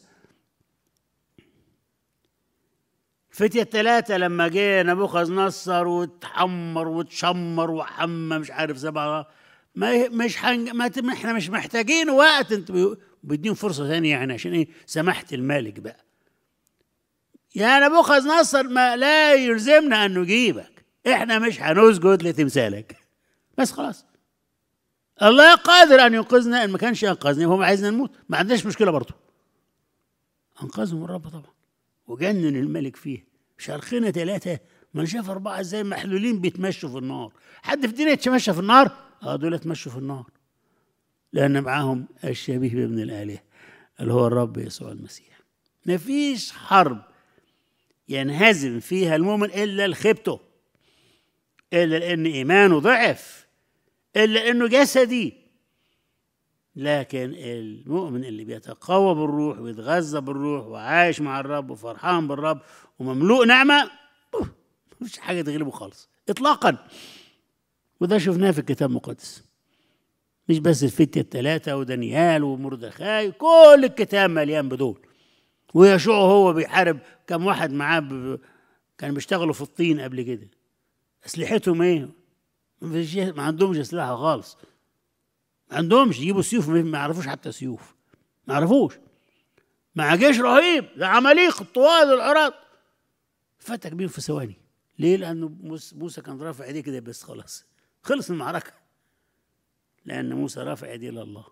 فتية الثلاثة لما جه نبوخذ نصر وتحمر وتشمر وحمى مش عارف سبعة، ما مش حنج ما احنا مش محتاجين وقت، انتوا بيديهم فرصة ثانية يعني عشان ايه؟ سمحت الملك بقى يا نبوخذ نصر، ما لا يلزمنا ان نجيبك، احنا مش هنسجد لتمثالك بس خلاص. الله قادر ان ينقذنا، ان ما كانش ينقذني وهو عايزنا نموت ما عندناش مشكله برضه. انقذهم الرب طبعا وجنن الملك فيه. شارخين ثلاثه، ما شاف اربعه ازاي محلولين بيتمشوا في النار. حد في الدنيا يتمشى في النار؟ اه دول اتمشوا في النار لان معاهم الشبيه بابن الاله اللي هو الرب يسوع المسيح. ما فيش حرب ينهزم فيها المؤمن الا لخيبته، الا لان ايمانه ضعف، إلا إنه جسدي. لكن المؤمن اللي بيتقوى بالروح ويتغذى بالروح وعايش مع الرب وفرحان بالرب ومملوء نعمة، مفيش حاجة تغلبه خالص إطلاقا. وده شفناه في الكتاب المقدس، مش بس الفتية الثلاثة ودانيال ومردخاي، كل الكتاب مليان بدول. ويشوع هو بيحارب كم واحد معاه ب... كان بيشتغلوا في الطين قبل كده، أسلحتهم إيه؟ ما عندهمش أسلحة خالص، ما عندهمش يجيبوا سيوف، ما يعرفوش حتى سيوف، ما يعرفوش. مع جيش رهيب، ده عماليق الطوال العراض، فتك بيهم في ثواني. ليه؟ لأنه موسى كان رافع ايديه كده بس، خلاص خلص المعركة، لأن موسى رافع ايديه لله.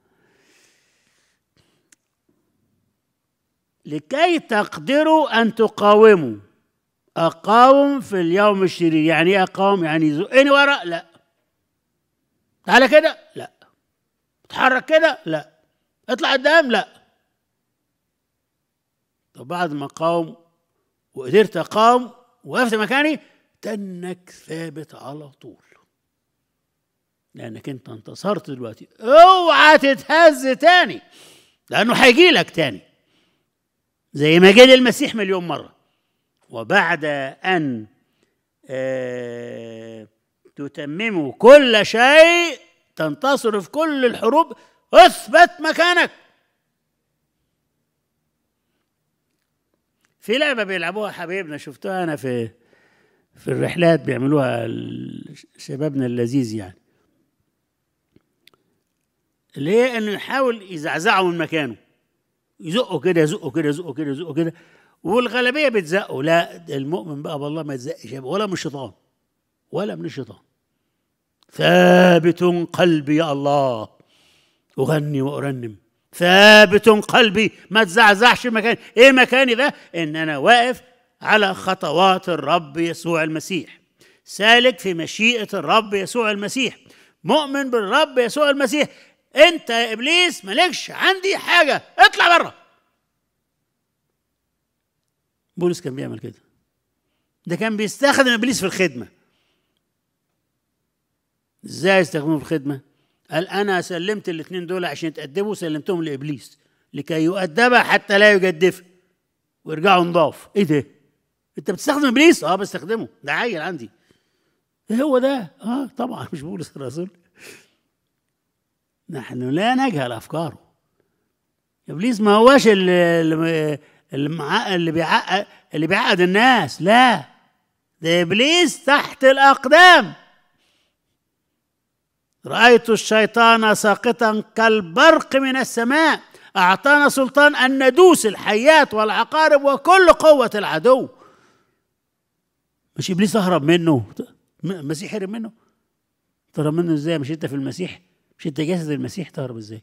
لكي تقدروا أن تقاوموا. أقاوم في اليوم الشرير، يعني ايه أقاوم؟ يعني زقني ورا؟ لا. تعالى كده؟ لا. اتحرك كده؟ لا. اطلع قدام؟ لا. طب بعد ما قاوم وقدرت أقاوم وقفت مكاني، تنك ثابت على طول، لأنك أنت انتصرت دلوقتي. اوعى تتهز تاني، لأنه هيجي لك تاني زي ما جه المسيح مليون مرة. وبعد أن آه تتمموا كل شيء، تنتصر في كل الحروب، اثبت مكانك. في لعبة بيلعبوها حبايبنا، شفتها أنا في في الرحلات بيعملوها شبابنا اللذيذ، يعني اللي هي إنه يحاول يزعزعه من مكانه، يزقه كده يزقه كده يزقه كده يزقه كده، والغالبية بتزقه. لا، المؤمن بقى والله ما يتزقش ولا من الشيطان ولا من الشيطان. ثابت قلبي يا الله أغني وأرنم، ثابت قلبي، ما تزعزعش مكاني. ايه مكاني ده؟ ان انا واقف على خطوات الرب يسوع المسيح، سالك في مشيئة الرب يسوع المسيح، مؤمن بالرب يسوع المسيح. انت يا ابليس مالكش عندي حاجة، اطلع بره. بولس كان بيعمل كده، ده كان بيستخدم ابليس في الخدمة. ازاي يستخدمه في الخدمة؟ قال انا سلمت الاثنين دول عشان يتأدبوا، سلمتهم لابليس لكي يؤدبها حتى لا يجدف ويرجعوا نضاف. ايه ده؟ انت بتستخدم ابليس؟ اه بستخدمه، ده عيل عندي. ايه هو ده؟ اه طبعا مش بولس الرسول. نحن لا نجهل افكاره. ابليس ما هواش اللي اللي اللي بيعقد اللي بيعقد الناس، لا، ده ابليس تحت الاقدام. رأيت الشيطان ساقطا كالبرق من السماء، أعطانا سلطان أن ندوس الحيات والعقارب وكل قوة العدو. مش إبليس أهرب منه؟ المسيح هرب منه؟ تهرب منه إزاي؟ مش أنت في المسيح؟ مش أنت جسد المسيح؟ تهرب إزاي؟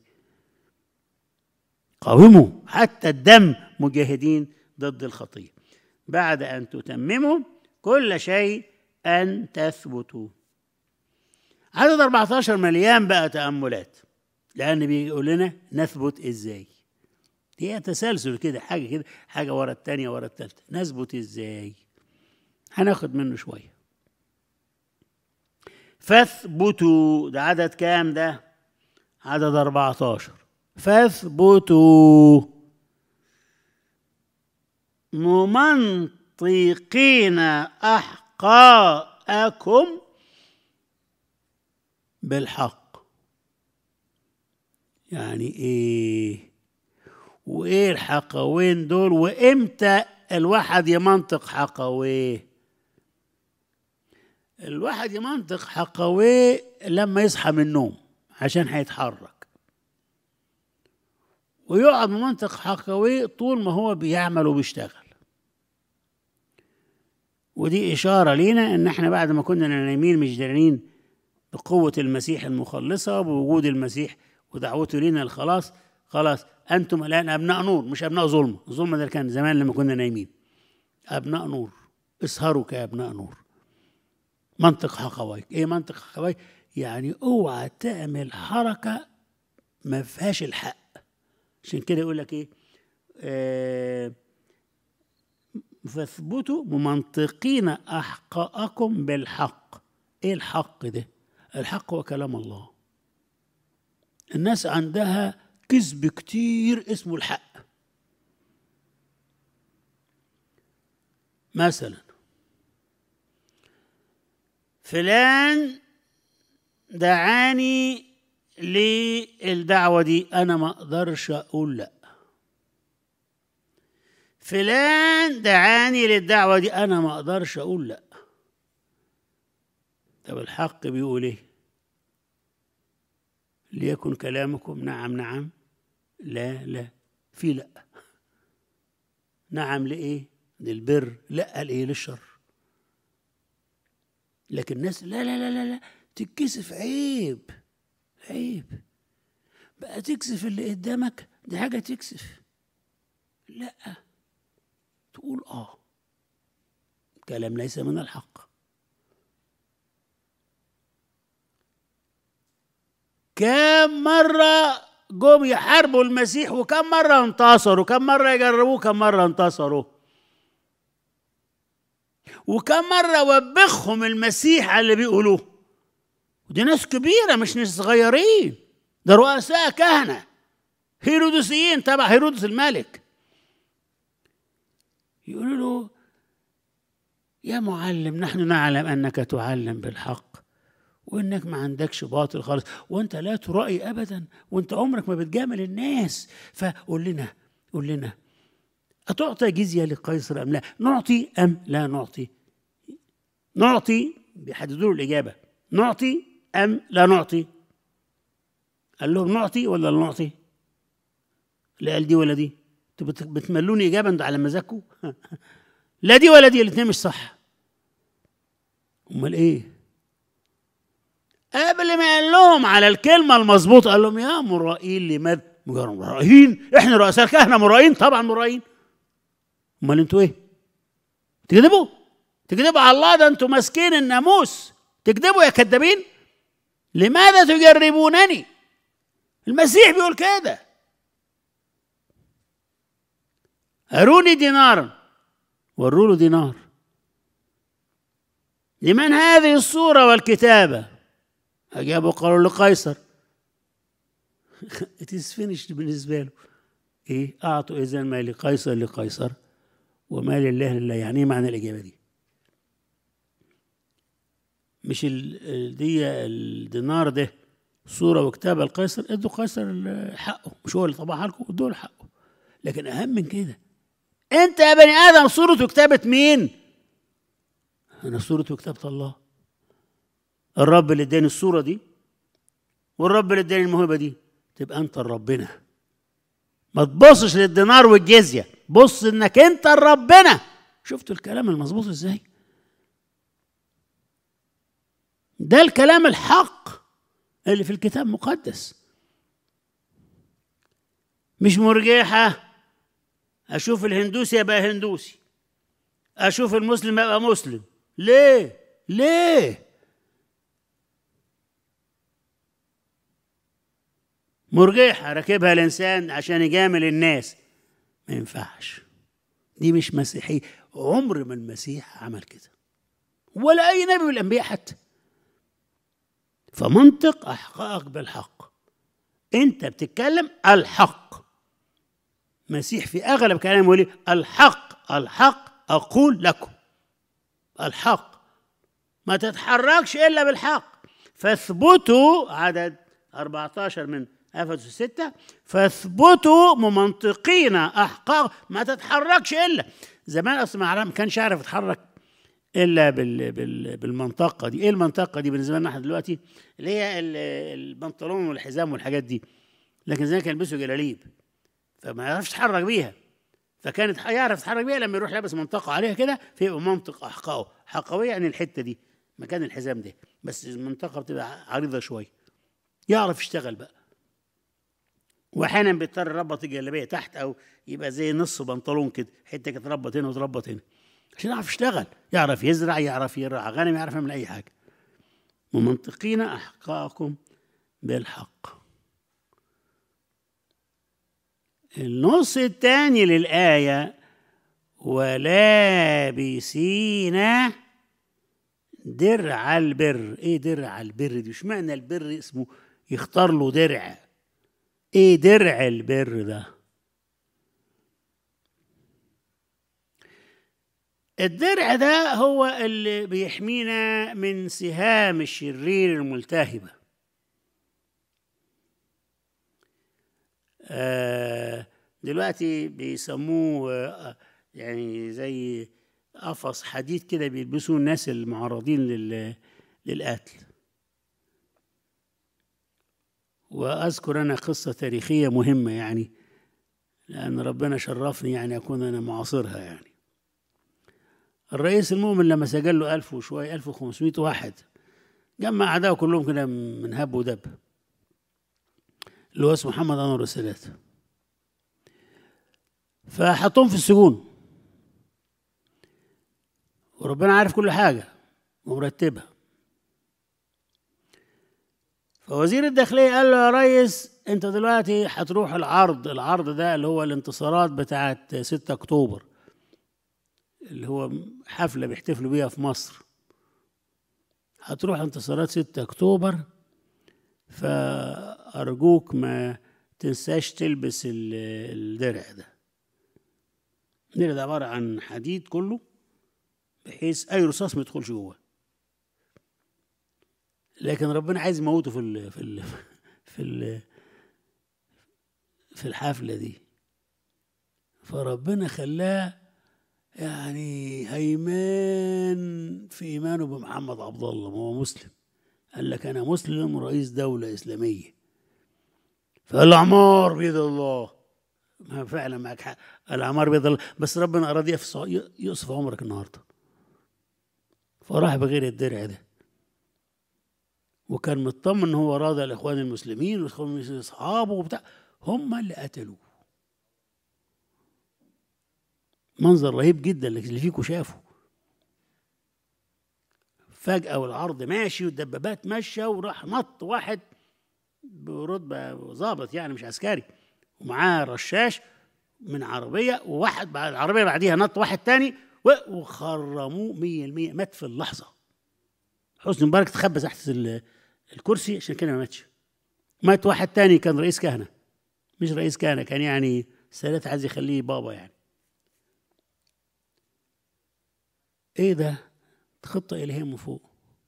قاوموا حتى الدم مجاهدين ضد الخطية، بعد أن تتمموا كل شيء أن تثبتوا. عدد أربعة عشر مليان بقى تأملات، لأن بيقول لنا نثبت إزاي. هي تسلسل كده، حاجة كده، حاجة ورا التانية ورا التالتة. نثبت إزاي؟ هناخد منه شوية. فاثبتوا، ده عدد كام ده؟ عدد أربعة عشر. فاثبتوا ممنطقين أحقاءكم بالحق. يعني ايه؟ وايه الحقوين دول؟ وامتى الواحد يمنطق حقويه؟ الواحد يمنطق حقويه لما يصحى من النوم عشان هيتحرك، ويقعد ممنطق حقويه طول ما هو بيعمل وبيشتغل. ودي إشارة لينا إن احنا بعد ما كنا نايمين مش دارين بقوة المسيح المخلصة وبوجود المسيح ودعوته لنا الخلاص، خلاص أنتم الآن أبناء نور مش أبناء ظلمة. الظلمة ده كان زمان لما كنا نايمين. أبناء نور، اسهروا كأبناء نور. منطق حقويك. إيه منطق حقويك؟ يعني اوعى تعمل حركة ما فيهاش الحق. عشان كده يقول لك إيه؟ آه فاثبتوا ممنطقين أحقاءكم بالحق. إيه الحق ده؟ الحق هو كلام الله. الناس عندها كذب كتير اسمه الحق. مثلا فلان دعاني للدعوة دي، أنا ما أقدرش أقول لأ. فلان دعاني للدعوة دي، أنا ما أقدرش أقول لأ. طب الحق بيقول إيه؟ ليكن كلامكم نعم نعم، لا لا. في لأ. نعم لإيه؟ للبر، لأ لإيه؟ للشر. لكن الناس لا لا لا لا لا تتكسف. عيب عيب بقى تكسف اللي قدامك، دي حاجة تكسف. لا، تقول آه كلام ليس من الحق. كم مرة جم يحاربوا المسيح وكم مرة انتصروا، كم مرة يجربوه كم مرة انتصروا، وكم مرة وبخهم المسيح على اللي بيقولوه. ودي ناس كبيرة مش ناس صغيرين، ده رؤساء كهنة هيرودسيين تبع هيرودس الملك. يقولوا له يا معلم نحن نعلم أنك تعلم بالحق وإنك ما عندكش باطل خالص، وأنت لا ترائي أبدا، وأنت عمرك ما بتجامل الناس. فقول لنا قول لنا أتعطى جزية لقيصر أم لا؟ نعطي أم لا نعطي؟ نعطي، بيحددوا له الإجابة، نعطي أم لا نعطي؟ قال لهم نعطي ولا لا نعطي؟ لا قال دي ولا دي. انتوا بتملوني إجابة انتوا على مزاجكم. لا دي ولا دي، الاثنين مش صح. امال ايه؟ قبل ما قال لهم على الكلمة المظبوطة قال لهم يا مرائين لماذا مرائين؟ احنا رؤساء الكهنه مرائين؟ طبعا مرائين. امال انتوا ايه؟ تكذبوا تكذبوا على الله، ده انتوا ماسكين الناموس، تكذبوا يا كذابين. لماذا تجربونني؟ المسيح بيقول كده. أروني دينارا، وروا له دينار. لمن هذه الصورة والكتابة؟ أجابوا قالوا لقيصر. it is finished بالنسبة له. إيه؟ أعطوا إذن ما لقيصر لقيصر وما لله لله. يعني إيه معنى الإجابة دي؟ مش ال دي الدينار ده صورة وكتابة لقيصر، ادوا قيصر حقه، مش هو اللي طبعها لكم، ادوا له حقه. لكن أهم من كده، أنت يا بني آدم صورة وكتابة مين؟ أنا صورة وكتابة الله. الرب اللي اداني الصورة دي والرب اللي اداني الموهبة دي، تبقى أنت ربنا. ما تبصش للدينار والجزية، بص إنك أنت ربنا. شفتوا الكلام المظبوط إزاي؟ ده الكلام الحق اللي في الكتاب المقدس، مش مرجحة. أشوف الهندوسي يبقى هندوسي، أشوف المسلم يبقى مسلم. ليه؟ ليه؟ مرجحة راكبها الإنسان عشان يجامل الناس، ما ينفعش. دي مش مسيحية. عمر ما المسيح عمل كده، ولا أي نبي من الأنبياء حتى. فمنطق أحقائك بالحق. أنت بتتكلم الحق. مسيح في أغلب كلامه يقول الحق الحق أقول لكم. الحق، ما تتحركش إلا بالحق. فاثبتوا، عدد أربعة عشر من أفسس ستة، فاثبتوا ممنطقين أحقاق. ما تتحركش إلا. زمان أصلا ما كانش عارف يتحرك إلا بال بال بالمنطقة دي. إيه المنطقة دي بالنسبة لنا إحنا دلوقتي؟ اللي هي البنطلون والحزام والحاجات دي. لكن زمان كان يلبسوا جلاليب، فما يعرفش يتحرك بيها. فكانت يعرف يتحرك بيها لما يروح لابس منطقة عليها كده، فيبقى منطق أحقائه. حقوية يعني الحتة دي مكان الحزام ده، بس المنطقة بتبقى عريضة شوية، يعرف يشتغل بقى. واحيانا بيضطر يربط الجلابيه تحت، او يبقى زي نص بنطلون كده، حته تربط هنا وتربط هنا، عشان يعرف يشتغل، يعرف يزرع، يعرف يرعى غنم، يعرف يعمل اي حاجه. ومنطقين احقاءكم بالحق. النص الثاني للايه، ولابسين درع البر. ايه درع البر دي؟ مش معنى البر اسمه يختار له درع. ايه درع البر ده؟ الدرع ده هو اللي بيحمينا من سهام الشرير الملتهبة. آه دلوقتي بيسموه آه يعني زي قفص حديد كده بيلبسوه الناس المعرضين للقتل. وأذكر أنا قصة تاريخية مهمة، يعني لأن ربنا شرفني يعني أكون أنا معاصرها. يعني الرئيس المؤمن لما سجل له ألف وشوية، ألف وخمسمائة واحد، جمع أعدائه كلهم كده من هب ودب، اللي هو اسمه محمد أنور السادات، فحطهم في السجون. وربنا عارف كل حاجة ومرتبها. فوزير الداخلية قال له يا ريس، انت دلوقتي هتروح العرض العرض ده اللي هو الانتصارات بتاعت ستة أكتوبر، اللي هو حفلة بيحتفلوا بيها في مصر. هتروح انتصارات ستة أكتوبر، فأرجوك ما تنساش تلبس الدرع ده. الدرع ده عبارة عن حديد كله، بحيث أي رصاص ما يدخلش جوه. لكن ربنا عايز يموته في ال في ال في ال في الحفلة دي، فربنا خلاه يعني هيمان في إيمانه بمحمد عبد الله، ما هو مسلم. قال لك أنا مسلم رئيس دولة إسلامية. فالأعمار بيد الله. ما فعلا معك حق، الأعمار بيد الله، بس ربنا أراد يقصف عمرك النهارده. فراح بغير الدرع ده، وكان مطمن ان هو راضي الاخوان المسلمين والاخوان المسلمين اصحابه وبتاع، هم اللي قتلوه. منظر رهيب جدا اللي فيكم شافوا. فجأة والعرض ماشي والدبابات ماشية، وراح نط واحد برتبة ضابط يعني مش عسكري، ومعاه رشاش من عربية، وواحد بعد العربية بعديها نط واحد تاني وخرموه مية المية، مات في اللحظة. حسني مبارك تخبى تحت الكرسي عشان كده ما ماتش. مات واحد تاني كان رئيس كهنة، مش رئيس كهنة، كان يعني السادات عايز يخليه بابا يعني. ايه ده؟ خطة إلهية من فوق.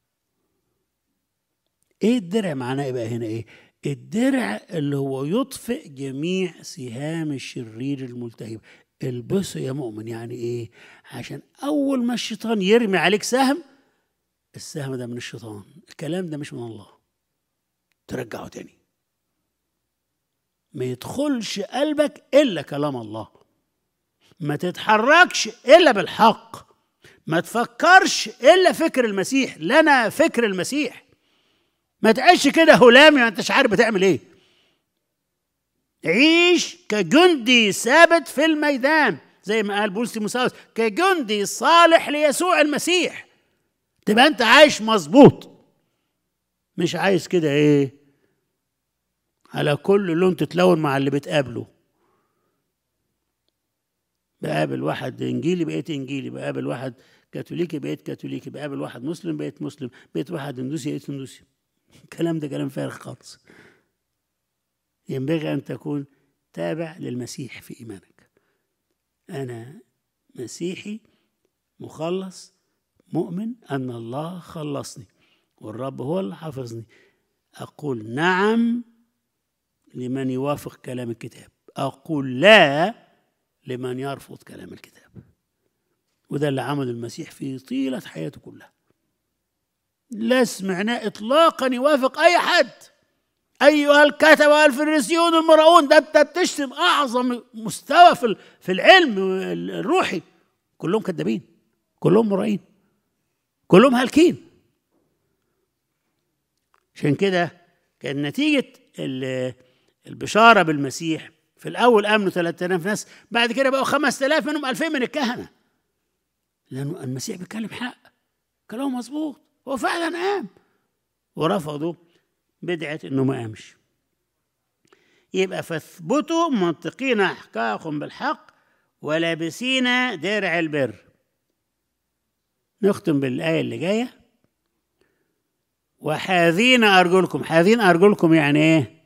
ايه الدرع معناه يبقى هنا ايه؟ الدرع اللي هو يطفئ جميع سهام الشرير الملتهب. البسه يا مؤمن. يعني ايه؟ عشان اول ما الشيطان يرمي عليك سهم، السهم ده من الشيطان، الكلام ده مش من الله، ترجعه تاني. ما يدخلش قلبك الا كلام الله، ما تتحركش الا بالحق، ما تفكرش الا فكر المسيح. لنا فكر المسيح. ما تعيش كده هلامي ما انتش عارف بتعمل ايه. عيش كجندي ثابت في الميدان، زي ما قال بولس تيموثاوس، كجندي صالح ليسوع المسيح. تبقى انت عايش مظبوط، مش عايز كده ايه على كل لون تتلون مع اللي بتقابله. بقابل واحد انجيلي بقيت انجيلي، بقابل واحد كاثوليكي بقيت كاثوليكي، بقابل واحد مسلم بقيت مسلم، بقيت واحد هندوسي بقيت هندوسي. الكلام ده كلام فارغ خالص. ينبغي ان تكون تابع للمسيح في ايمانك. انا مسيحي مخلص، مؤمن ان الله خلصني والرب هو اللي حافظني. اقول نعم لمن يوافق كلام الكتاب، اقول لا لمن يرفض كلام الكتاب. وده اللي عمله المسيح في طيلة حياته كلها. لا سمعناه اطلاقا يوافق اي حد. ايها الكتبة والفريسيون المراؤون، ده انت بتشتم اعظم مستوى في في العلم الروحي. كلهم كذابين، كلهم مرائين، كلهم هالكين. عشان كده كان نتيجة البشارة بالمسيح في الأول آمنوا ثلاثة آلاف ناس، بعد كده بقوا خمسة آلاف، منهم ألفين من الكهنة، لأنه المسيح بيتكلم حق، كلامه مظبوط، هو فعلا قام. ورفضوا بدعة إنه ما قامش. يبقى فاثبتوا منطقين أحقاكم بالحق ولابسين درع البر. نختم بالآية اللي جاية، وحاذين أرجلكم. حاذين أرجلكم يعني إيه؟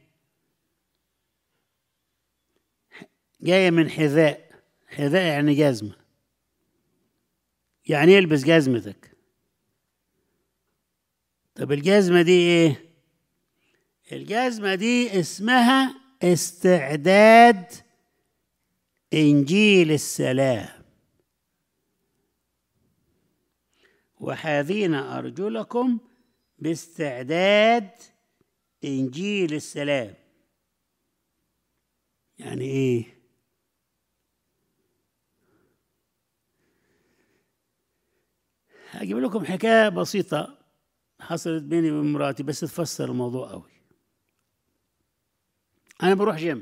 جاية من حذاء. حذاء يعني جزمة. يعني يلبس جزمتك. طب الجزمة دي إيه؟ الجزمة دي اسمها استعداد إنجيل السلام. وحاذين أرجلكم باستعداد إنجيل السلام. يعني إيه؟ هجيب لكم حكاية بسيطة حصلت بيني وبين مراتي بس تفسر الموضوع قوي. أنا بروح جيم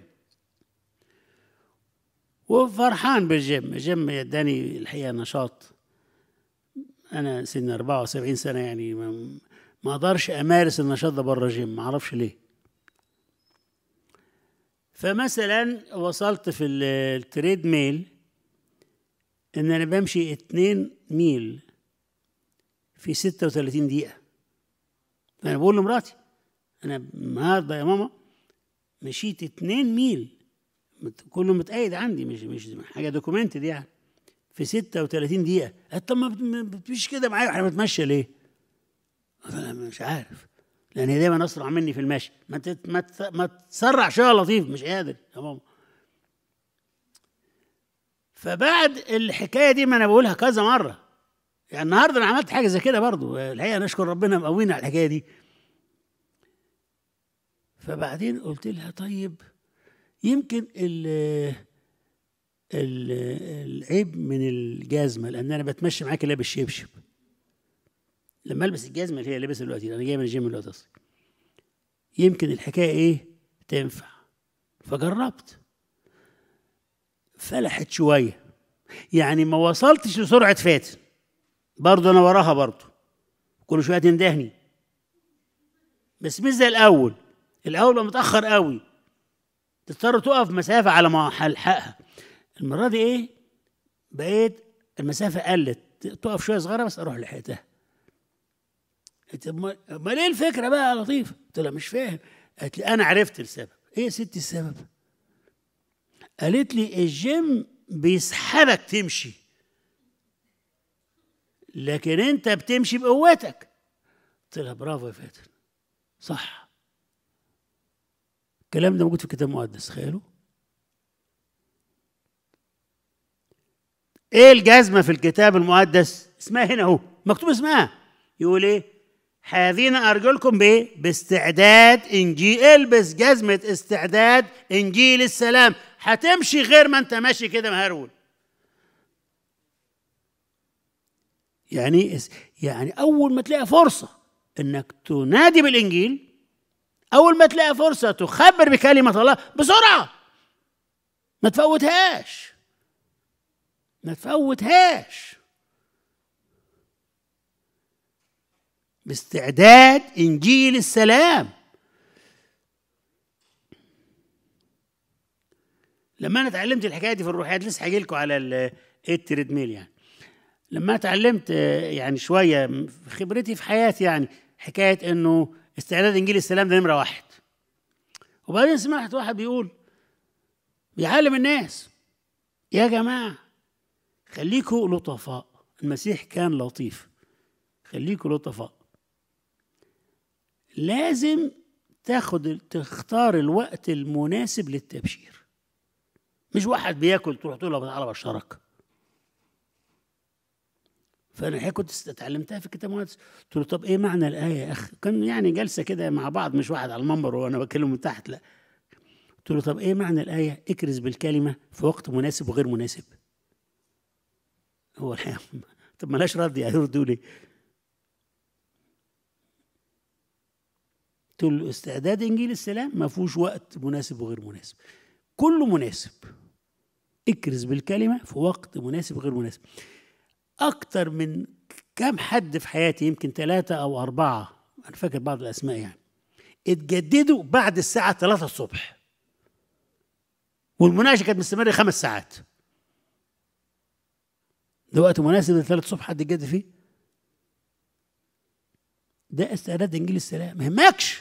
وفرحان بالجيم. الجيم يداني الحقيقة نشاط. أنا سن أربعة وسبعين سنة، يعني ما ما أقدرش أمارس النشاط ده بره الجيم، ما أعرفش ليه. فمثلا وصلت في التريد ميل إن أنا بمشي اتنين ميل في ستة وثلاثين دقيقة. فأنا بقول لمراتي أنا النهارده يا ماما مشيت اتنين ميل، كله متأيد عندي، مش مش حاجة دوكيومنتد يعني، في ستة وثلاثين دقيقة. قالت طب ما بتمشي كده معايا واحنا بنتمشى ليه؟ أنا مش عارف، لأن هي دايما أسرع مني في المشي. ما تت... ما, تت... ما تسرع شوية لطيف، مش قادر يا ماما. فبعد الحكاية دي ما أنا بقولها كذا مرة، يعني النهارده أنا عملت حاجة زي كده برضو الحقيقة، نشكر ربنا مقوينا على الحكاية دي. فبعدين قلت لها طيب يمكن ال ال العيب من الجزمة، لأن أنا بتمشي معاك لابس شبشب. لما ألبس الجزمة اللي هي لابسها دلوقتي، أنا جاي من الجيم دلوقتي أصلا، يمكن الحكاية إيه تنفع. فجربت، فلحت شويه، يعني ما وصلتش لسرعه فاتن، برضه انا وراها برضه كل شويه تندهني، بس مش زي الاول. الاول بقى متاخر قوي، تضطر تقف مسافه على ما الحقها. المره دي ايه، بقيت المسافه قلت، تقف شويه صغيره بس اروح لحقتها. ما ليه الفكره بقى يا لطيف؟ قلت لها مش فاهم. قالت لي انا عرفت السبب. ايه يا ستي السبب؟ قالت لي الجيم بيسحبك تمشي، لكن انت بتمشي بقوتك. قلت لها برافو يا فاتن، صح، الكلام ده موجود في الكتاب المقدس. تخيلوا ايه الجزمه في الكتاب المقدس، اسمها هنا اهو مكتوب اسمها، يقول ايه؟ حاذين ارجلكم بايه؟ باستعداد انجيل. البس جزمه استعداد انجيل السلام، هتمشي غير ما انت ماشي كده مهرول. يعني يعني اول ما تلاقي فرصه انك تنادي بالانجيل، اول ما تلاقي فرصه تخبر بكلمه الله، بسرعه، ما تفوتهاش، ما تفوتهاش. باستعداد انجيل السلام. لما انا اتعلمت الحكايه دي في الروحيات، لسه هاجي لكم على التريدميل، يعني لما اتعلمت يعني شويه خبرتي في حياتي، يعني حكايه انه استعداد انجيل السلام ده نمره واحد. وبعدين سمعت واحد بيقول، بيعلم الناس، يا جماعه خليكوا لطفاء. المسيح كان لطيف، خليكوا لطفاء. لازم تاخد تختار الوقت المناسب للتبشير. مش واحد بياكل تروح تقول له تعالى بشرك. فانا الحقيقه كنت اتعلمتها في الكتاب المقدس. قلت له طب ايه معنى الايه يا اخ؟ كان يعني جلسه كده مع بعض، مش واحد على المنبر وانا بكلمه من تحت، لا. قلت له طب ايه معنى الايه؟ اكرز بالكلمه في وقت مناسب وغير مناسب. هو الحقيقه طب ملاش رد، يعني يردوا لي. قلت له استعداد انجيل السلام ما فيهوش وقت مناسب وغير مناسب، كله مناسب. اكرز بالكلمه في وقت مناسب وغير مناسب. اكتر من كم حد في حياتي، يمكن ثلاثه او اربعه، انا فاكر بعض الاسماء يعني، اتجددوا بعد الساعه ثلاثة الصبح، والمناقشه كانت مستمره خمس ساعات. ده وقت مناسب لثلاث الصبح حد يتجدد فيه؟ ده استعداد انجيل السلام. ما يهمكش،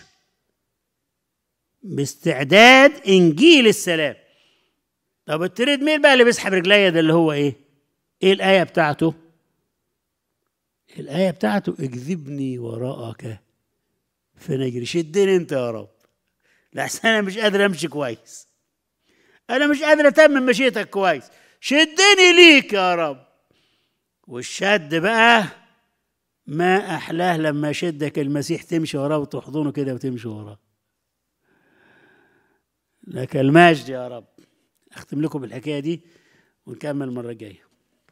باستعداد انجيل السلام. طب التريد ميل بقى اللي بيسحب رجليا ده اللي هو ايه؟ ايه الايه بتاعته؟ الايه بتاعته اجذبني وراءك فنجري. شدني انت يا رب، لحسن انا مش قادر امشي كويس، انا مش قادر اتمم مشيتك كويس، شدني ليك يا رب. والشد بقى ما احلاه لما شدك المسيح تمشي وراه وتحضنه كده وتمشي وراه. لك المجد يا رب. اختم لكم بالحكايه دي ونكمل المره الجايه.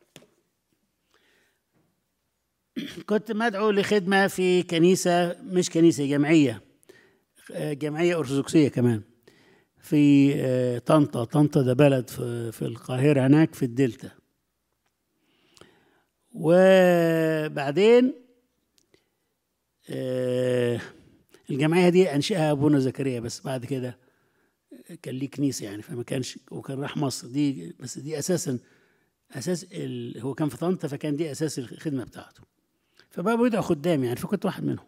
كنت مدعو لخدمه في كنيسه، مش كنيسه، جمعيه، جمعيه ارثوذكسيه كمان، في طنطا. طنطا ده بلد في القاهره هناك في الدلتا. وبعدين الجمعيه دي انشاها ابونا زكريا، بس بعد كده كان ليه كنيسه يعني، فما كانش، وكان راح مصر. دي بس دي اساسا اساس ال... هو كان في طنطا، فكان دي اساس الخدمه بتاعته. فبقى بيدعو خدام يعني، فكنت واحد منهم.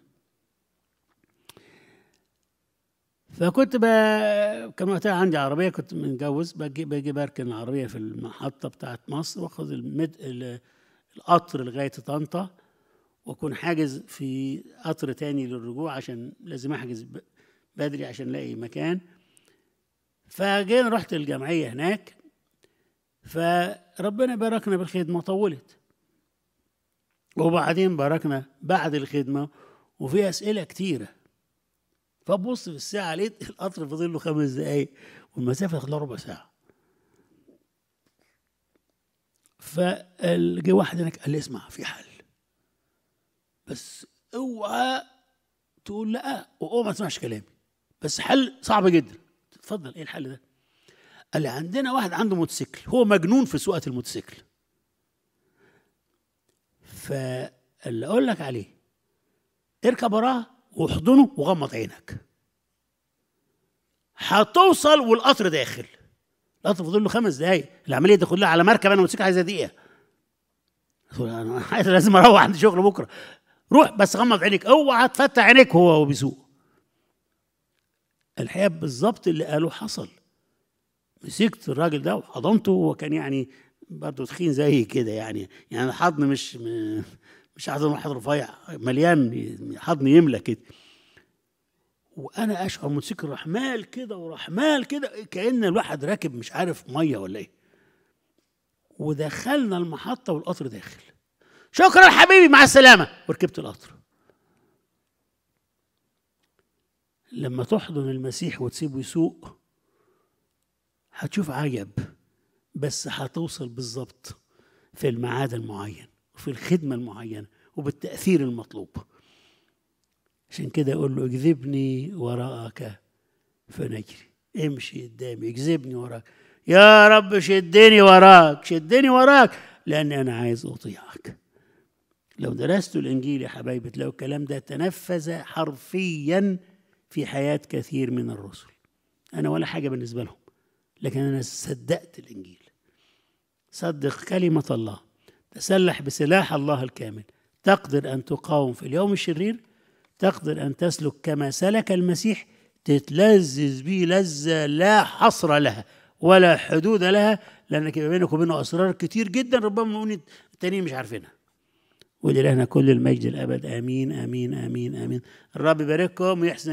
فكنت بقى كان وقتها عندي عربيه، كنت متجوز، باجي باجي بركن العربيه في المحطه بتاعت مصر، واخد المد... القطر لغايه طنطا، واكون حاجز في قطر تاني للرجوع، عشان لازم احجز بدري عشان الاقي مكان. فجينا رحت الجمعيه هناك، فربنا باركنا بالخدمه، طولت. وبعدين باركنا بعد الخدمه وفي اسئله كتيره. فبص في الساعه لقيت القطر فاضل له خمس دقائق والمسافه خلال ربع ساعه. فجي واحد هناك قال لي اسمع، في حل، بس اوعى تقول لا واوعى ما تسمعش كلامي، بس حل صعب جدا. اتفضل، ايه الحل ده؟ قال لي عندنا واحد عنده موتوسيكل، هو مجنون في سواقة الموتوسيكل. فاللي اقول لك عليه اركب وراه واحضنه وغمض عينك، هتوصل والقطر داخل. القطر فاضل له خمس دقايق، العمليه دي كلها على مركب، انا موتوسيكل عايزه دقيقه، انا لازم اروح عندي شغل بكره. روح بس غمض عينيك، اوعى تفتح عينيك وهو هو بيسوق. الحقيقه بالظبط اللي قاله حصل. مسكت الراجل ده وحضنته، هو كان يعني برضه تخين زي كده، يعني يعني الحضن مش مش حضن واحد رفيع، مليان حضن يملى كده. وانا اشعر موتوسيكل راح مال كده وراح مال كده، كأن الواحد راكب مش عارف ميه ولا ايه. ودخلنا المحطه والقطر داخل. شكرا حبيبي مع السلامه، وركبت القطر. لما تحضن المسيح وتسيبه يسوق هتشوف عجب، بس هتوصل بالظبط في الميعاد المعين وفي الخدمه المعينه وبالتاثير المطلوب. عشان كده اقول له اجذبني وراءك فنجري، امشي قدامي اجذبني وراك يا رب، شدني وراك شدني وراك، لان انا عايز اطيعك. لو درستوا الانجيل يا حبايبي تلاقوا الكلام ده تنفذ حرفيا في حياه كثير من الرسل. انا ولا حاجه بالنسبه لهم، لكن انا صدقت الانجيل. صدق كلمه الله، تسلح بسلاح الله الكامل، تقدر ان تقاوم في اليوم الشرير، تقدر ان تسلك كما سلك المسيح، تتلذذ به لذه لا حصر لها ولا حدود لها، لانك يبقى بينك وبينه اسرار كتير جدا ربما التانيين مش عارفينها. ولله كل المجد الابد، امين امين امين امين. الرب يبارككم ويحسن